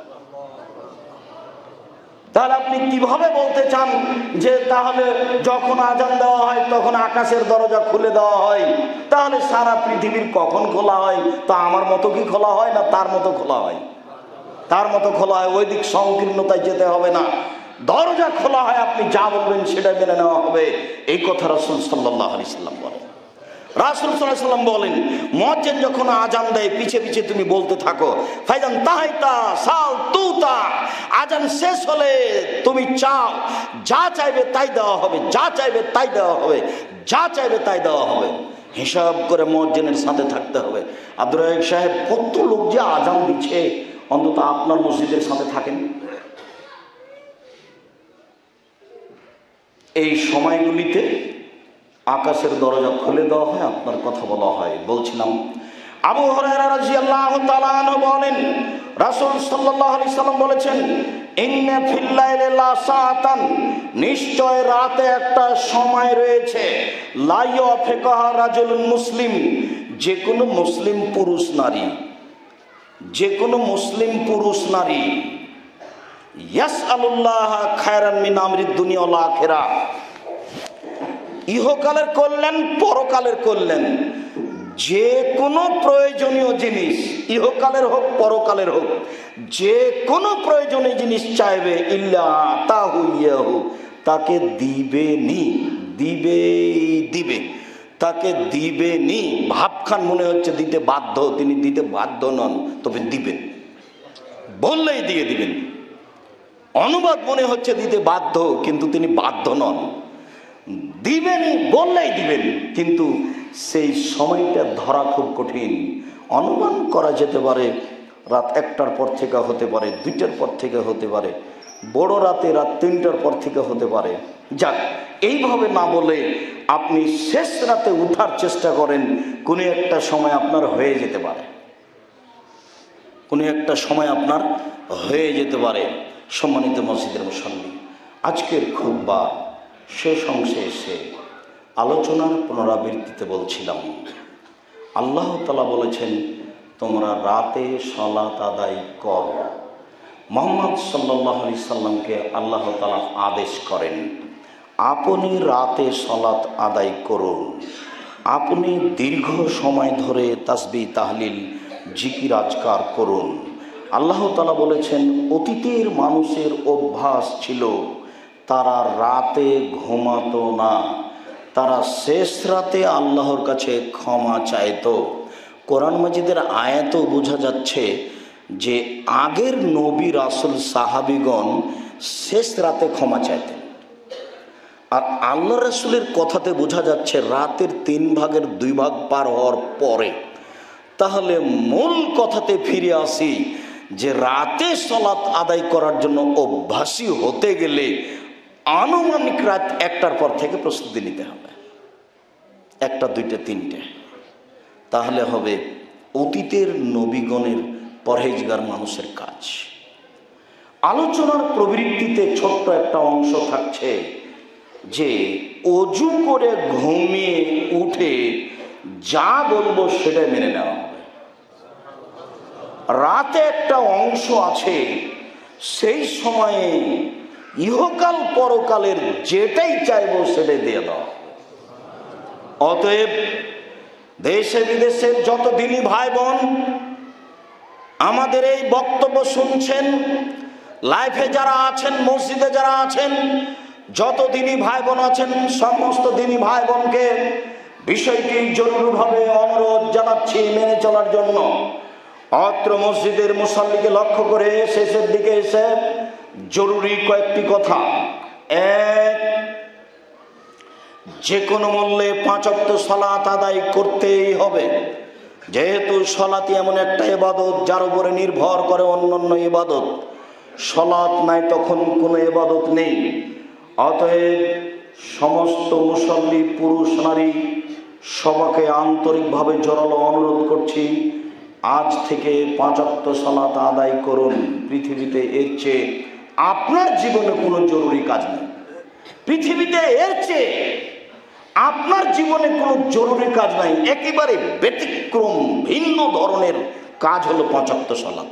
তাহলে আপনি কিভাবে বলতে চান যে তাহলে যখন আজান দেওয়া হয় তখন আকাশের দরজা খুলে দেওয়া হয়? তাহলে সারা পৃথিবীর কখন খোলা হয়? তা আমার মতো কি খোলা হয় না তার মতো খোলা হয়? তার মতো খোলা হয়। ওই দিক সংকীর্ণতায় যেতে হবে না, দরজা খোলা হয়, আপনি যা বলবেন সেটা মেনে নেওয়া হবে। এই কথা রাসূল সাল্লাল্লাহু আলাইহি সাল্লাম বলেন। রাসূল সাল্লাল্লাহু আলাইহি সাল্লাম বলেন মুয়াজ্জিন যখন আজান দেয় পিছে পিছে তুমি বলতে থাকো, ফাইজান তাহাইতা সাল তুতা, আজান শেষ হলে তুমি চাও, যা চাইবে তাই দেওয়া হবে, যা চাইবে তাই দেওয়া হবে, যা চাইবে তাই দেওয়া হবে। হিসাব করে মুয়াজ্জিনের সাথে থাকতে হবে। আব্দুর রাজ্জাক সাহেব, কত লোক যে আজান দিচ্ছে, অন্তত আপনার মসজিদের সাথে থাকেন। এই সময়গুলিতে আকাশের দরজা খুলে দেওয়া হয়, আপনার কথা বলা হয়। বলছিলাম আবু হুরায়রা রাদিয়াল্লাহু তাআলা আনহু বলেন রাসূল সাল্লাল্লাহু আলাইহি সাল্লাম বলেছেন, ইন্না ফিল লাইলি লা সাআতান, নিশ্চয় রাতে একটা সময় রয়েছে, লা ইয়াফিকাহা রাজুলুন মুসলিম, যে কোনো মুসলিম পুরুষ নারী, যে কোনো মুসলিম পুরুষ নারী ইয়াসআলুল্লাহ খায়রান মিন আমরিদ দুনিয়া ওয়াল আখিরাহ, ইহকালের কল্যাণ পরকালের কল্যাণ, যে কোনো প্রয়োজনীয় জিনিস, ইহকালের হোক পরকালের হোক, যে কোনো প্রয়োজনীয় জিনিস চাইবে, ইল্লা তাহু ইয়াহু, তাকে দিবে নি, দিবে দিবে। তাকে দিবেনি। ভাবখান মনে হচ্ছে দিতে বাধ্য, তিনি দিতে বাধ্য নন, তবে দিবেন, বললেই দিয়ে দিবেন। অনুবাদ মনে হচ্ছে দিতে বাধ্য, কিন্তু তিনি বাধ্য নন, দিবেনই, বললেই দিবেন, কিন্তু সেই সময়টা ধরা খুব কঠিন। অনুমান করা যেতে পারে রাত একটার পর থেকে হতে পারে, দুইটার পর থেকে হতে পারে, বড় রাতে রাত তিনটার পর থেকে হতে পারে। যাক, এইভাবে না বলে আপনি শেষ রাতে উঠার চেষ্টা করেন, কোনো একটা সময় আপনার হয়ে যেতে পারে, কোনো একটা সময় আপনার হয়ে যেতে পারে। সম্মানিত মসজিদের মুসল্লি, আজকের খুতবা শেষ অংশে এসে আলোচনার পুনরাবৃত্তিতে বলছিলাম, আল্লাহ তাআলা বলেছেন তোমরা রাতে সালাত আদায় করো। মুহাম্মদ সাল্লাল্লাহু আলাইহি সাল্লামকে আল্লাহ তাআলা আদেশ করেন আপনি রাতে সালাত আদায় করুন, আপনি দীর্ঘ সময় ধরে তাসবিহ তাহলিল জিকির আজকার করুন। আল্লাহ তাআলা বলেছেন অতীতের মানুষের অভ্যাস ছিল তারা রাতে ঘুমাতো না, তারা শেষ রাতে আল্লাহর কাছে ক্ষমা চাইতো। কোরআন মাজিদের আয়াতেও বোঝা যাচ্ছে যে আগের নবী রাসূল সাহাবীগণ শেষ রাতে ক্ষমা চাইতেন। আর আল্লাহ রাসূলের কথাতে বোঝা যাচ্ছে রাতের তিন ভাগের দুই ভাগ পার হওয়ার পরে। তাহলে মূল কথাতে ফিরে আসি যে রাতে সালাত আদায় করার জন্য অভ্যাসী হতে গেলে আনুমানিক রাত একটার পর থেকে প্রস্তুতি নিতে হবে, একটা দুইটা তিনটে, তাহলে হবে অতীতের নবীগণের পরহেজগার মানুষের কাজ। আলোচনার প্রবৃত্তিতে ছোট্ট একটা অংশ থাকছে যে অজু করে ঘুমিয়ে উঠে যা বলবো সেটাই মেনে নেওয়া হবে। রাতে একটা অংশ আছে, সেই সময়ে ইহকাল পরকালের যেটাই চাইবো সেটাই দিয়ে দাও। অতএব দেশে বিদেশের যত দিনী ভাই বোন আমাদের এই বক্তব্য শুনছেন, লাইফে যারা আছেন, মসজিদে যারা আছেন, যত দিনী ভাই বোন আছেন, সমস্ত দিনী ভাই বোনকে বিষয়টি জরুরিভাবে অনুরোধ জানাচ্ছি মেনে চলার জন্য। অত্র মসজিদের মুসল্লিকে লক্ষ্য করে শেষের দিকে এসে জরুরি কয়েকটি কথা। এক, যে কোনো মূল্যে পাঁচ ওয়াক্ত সালাত আদায় করতেই হবে, যেহেতু সালাতই এমন একটা ইবাদত যার উপরে নির্ভর করে অন্যান্য ইবাদত। সালাত নাই তখন কোনো ইবাদত নেই। অতএব সমস্ত মুসল্লি পুরুষ নারী সবাইকে আন্তরিকভাবে জোরালো অনুরোধ করছি, আজ থেকে পাঁচ ওয়াক্ত সালাত আদায় করুন। পৃথিবীতে এর চেয়ে আপনার জীবনে কোনো জরুরি কাজ নেই, পৃথিবীতে এর চেয়ে আপনার জীবনে কোনো জরুরি কাজ নাই। একেবারে ব্যতিক্রম ভিন্ন ধরনের কাজ হলো পাঁচ ওয়াক্ত সালাত।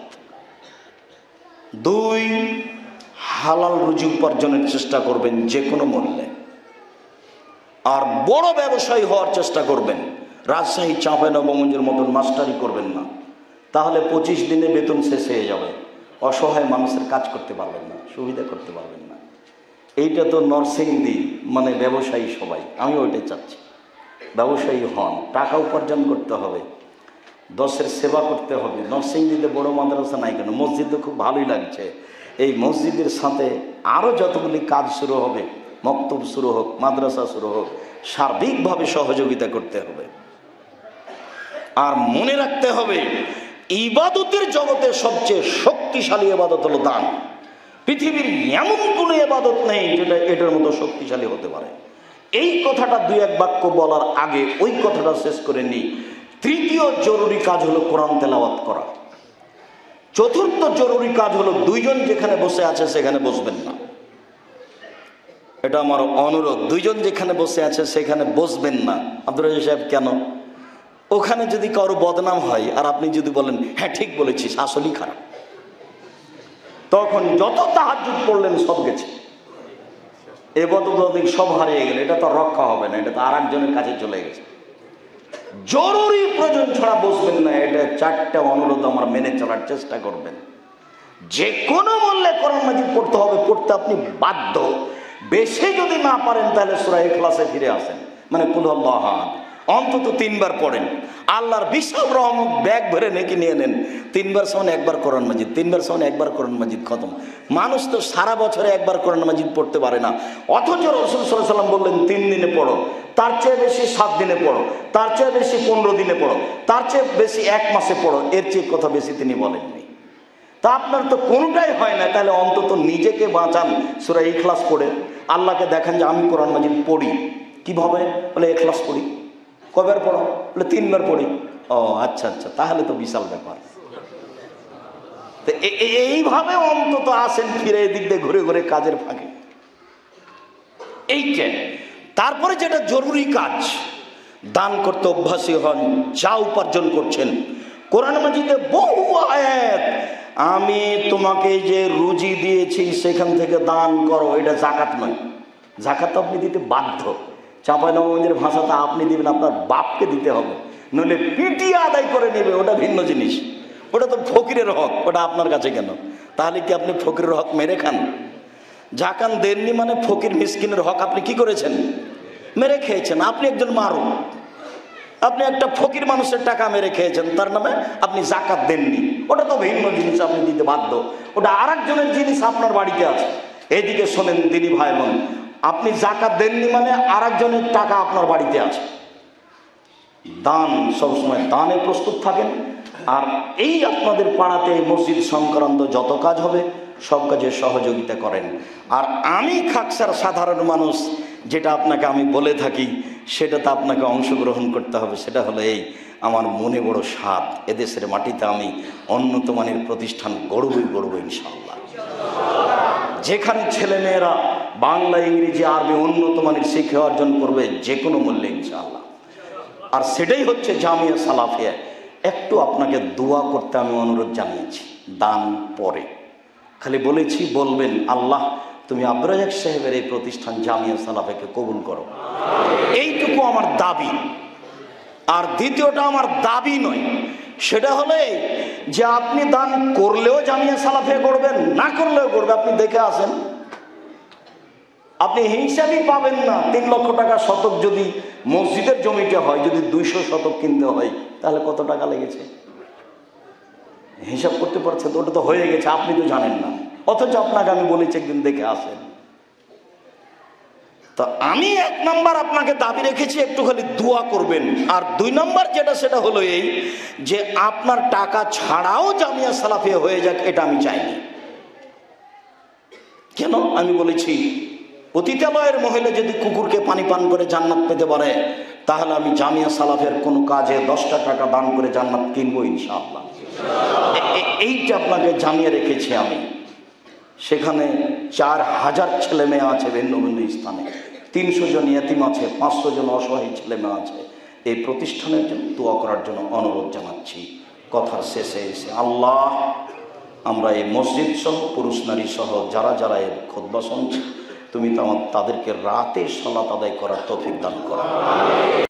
দুই, হালাল রুজি উপার্জনের চেষ্টা করবেন যে কোনো মূল্যে, আর বড় ব্যবসায়ী হওয়ার চেষ্টা করবেন। রাজশাহী চাঁপাইনবাবগঞ্জের মতন মাস্টারি করবেন না, তাহলে পঁচিশ দিনে বেতন শেষ হয়ে যাবে, অসহায় মানুষের কাজ করতে পারবেন না, সুবিধা করতে পারবেন না। এইটা তো নরসিংদী মানে ব্যবসায়ী সবাই, আমি ওইটাই চাচ্ছি। ব্যবসায়ী হন, টাকা উপার্জন করতে হবে, দশের সেবা করতে হবে। নরসিংদীতে বড় মাদ্রাসা নাই কেন, মসজিদ তো খুব ভালোই লাগছে। এই মসজিদের সাথে আরও যতগুলি কাজ শুরু হবে, মক্তব শুরু হোক, মাদ্রাসা শুরু হোক, সার্বিকভাবে সহযোগিতা করতে হবে। আর মনে রাখতে হবে ইবাদতের জগতে সবচেয়ে শক্তিশালী ইবাদত হলো দান। পৃথিবীর এমন কোনো ইবাদত নেই যেটা এটার মতো শক্তিশালী হতে পারে। এই কথাটা দুই এক বাক্য বলার আগে ওই কথাটা শেষ করে নিই। তৃতীয় জরুরি কাজ হলো কোরআন তেলাওয়াত করা। চতুর্থ জরুরি কাজ হলো দুইজন যেখানে বসে আছে সেখানে বসবেন না, এটা আমার অনুরোধ। দুইজন যেখানে বসে আছে সেখানে বসবেন না। আব্দুর রাজ্জাক সাহেব কেন? ওখানে যদি কারো বদনাম হয় আর আপনি যদি বলেন হ্যাঁ ঠিক বলেছিস, আসলেই খারাপ, তখন যত তাহাজ্জুদ পড়লেন সব গেছে, এবাদত সব হারিয়ে গেলে, এটা তো রক্ষা হবে না, এটা তো আর একজনের কাছে চলে গেছে। জরুরি প্রয়োজন ছাড়া বসবেন না। এটা চারটা অনুরোধ আমার মেনে চলার চেষ্টা করবেন। যে কোনো মূল্যে কোরআন মাজিদ পড়তে হবে, পড়তে আপনি বাধ্য। বেশি যদি না পারেন তাহলে সূরা ইখলাসে ফিরে আসেন, মানে কুল আল্লাহু আহাদ, অন্তত তিনবার পড়েন। আল্লাহর বিশাল রহমত ব্যাগ ভরে নেকি নিয়ে নেন। তিনবার সমান একবার কোরআন মাজিদ, তিনবার সমান একবার কোরআন মাজিদ খতম। মানুষ তো সারা বছরে একবার কোরআন মাজিদ পড়তে পারে না, অথচ রাসূল সাল্লাল্লাহু আলাইহি ওয়াসাল্লাম বললেন তিন দিনে পড়ো, তার চেয়ে বেশি সাত দিনে পড়ো, তার চেয়ে বেশি পনেরো দিনে পড়ো, তার চেয়ে বেশি এক মাসে পড়ো, এর চেয়ে কথা বেশি তিনি বলেননি। তা আপনার তো কোনোটাই হয় না, তাহলে অন্তত নিজেকে বাঁচান সূরা ইখলাস পড়ে। আল্লাহকে দেখেন যে আমি কোরআন মাজিদ পড়ি, কিভাবে? বলে ইখলাস পড়ি। কয়বার পড়ো? বলে তিনবার পড়ি। ও আচ্ছা আচ্ছা, তাহলে তো বিশাল ব্যাপার। তো এইভাবে অন্তত আসেন, ফিরে এদিক দিয়ে ঘুরে ঘুরে কাজের ফাঁকে এইটা। তারপরে যেটা জরুরি কাজ, দান করতে অভ্যাসী হন। যা উপার্জন করছেন, কোরআন মাজিদে বহু আয়াত, আমি তোমাকে যে রুজি দিয়েছি সেখান থেকে দান করো, এটা জাকাত নয়। জাকাত আপনি দিতে বাধ্য। চাঁপাইনবাবগঞ্জের ভাষাতে আপনি দিবেন, আপনার বাপকে দিতে হবে, নইলে পিটিয়ে আদায় করে নেবে, ওটা ভিন্ন জিনিস। ওটা তো ফকিরের হক, ওটা আপনার কাছে কেন? তাহলে কি আপনি ফকিরের হক মেরে খান? জাকাত দেননি মানে ফকির মিসকিনের হক আপনি কি করেছেন? মেরে খেয়েছেন। আপনি একজন মারু, আপনি একটা ফকির মানুষের টাকা মেরে খেয়েছেন, তার নামে আপনি জাকাত দেননি, ওটা তো ভিন্ন জিনিস, আপনি দিতে বাধ্য। ওটা আর একজনের জিনিস আপনার বাড়িতে আছে। এইদিকে শোনেন দিনী ভাই বোন, আপনি জাকাত দেননি মানে আর একজনের টাকা আপনার বাড়িতে আছে। দান সবসময় দানে প্রস্তুত থাকেন। আর এই আপনাদের পাড়াতে মসজিদ সংক্রান্ত যত কাজ হবে সব কাজে সহযোগিতা করেন। আর আমি খাকসার সাধারণ মানুষ, যেটা আপনাকে আমি বলে থাকি সেটাতে আপনাকে অংশগ্রহণ করতে হবে। সেটা হলো এই, আমার মনে বড় স্বাদ, এদেশের মাটিতে আমি উন্নত মানের প্রতিষ্ঠান গড়বই গড়ব ইনশাআল্লাহ, যেখানে ছেলে মেয়েরা বাংলা ইংরেজি আরবি উন্নত মানের শিক্ষা অর্জন করবে যে কোনো মূল্যে ইনশাআল্লাহ। আর সেটাই হচ্ছে জামিয়া সালাফিয়া। একটু আপনাকে দোয়া করতে আমি অনুরোধ জানিয়েছি, দান পরে খালি বলেছি বলবেন, আল্লাহ তুমি আব্দুর রাজ্জাক সাহেবের এই প্রতিষ্ঠান জামিয়া সালাফিয়াকে কবুল করো, এইটুকু আমার দাবি। আর দ্বিতীয়টা আমার দাবি নয়, সেটা হলে যে আপনি দান করলেও জামিয়া সালাফিয়া করবেন, না করলেও করবে। আপনি দেখে আসেন, আপনি হিসাবই পাবেন না। তিন লক্ষ টাকা শতক যদি মসজিদের জমিতে হয়, যদি দুইশো শতক কিনতে হয়, তাহলে কত টাকা লেগেছে হিসাব করতে পারছেন তো? ওটা তো হয়ে গেছে, আপনি তো জানেন না, অথচ আপনাকে আমি বলেছি একদিন দেখে আসেন। তো আমি এক নাম্বার আপনাকে দাবি রেখেছি, একটু খালি দোয়া করবেন। আর দুই নাম্বার যেটা, সেটা হলো এই যে আপনার টাকা ছাড়াও জামিয়া সালাফিয়া হয়ে যাক, এটা আমি চাইনি। কেন? আমি বলেছি পতিতালয়ের মহিলা যদি কুকুরকে পানি পান করে জান্নাত পেতে পারে, তাহলে আমি জামিয়া সালাফের কোনো কাজে দশটা টাকা দান করে জান্নাত কিনবো ইনশাআল্লাহ। এইটা আপনাকে জানিয়ে রেখেছি আমি। সেখানে চার হাজার ছেলে মেয়ে আছে ভিন্ন ভিন্ন স্থানে, তিনশো জন ইয়েতিম আছে, পাঁচশো জন অসহায় ছেলে মেয়ে আছে। এই প্রতিষ্ঠানের জন্য দোয়া করার জন্য অনুরোধ জানাচ্ছি। কথার শেষে এসে আল্লাহ, আমরা এই মসজিদ সহ পুরুষ নারী সহ যারা যারা এর খুতবা শুনছি, তুমি তো তাদেরকে রাতে সালাত আদায় করার তৌফিক দান করো।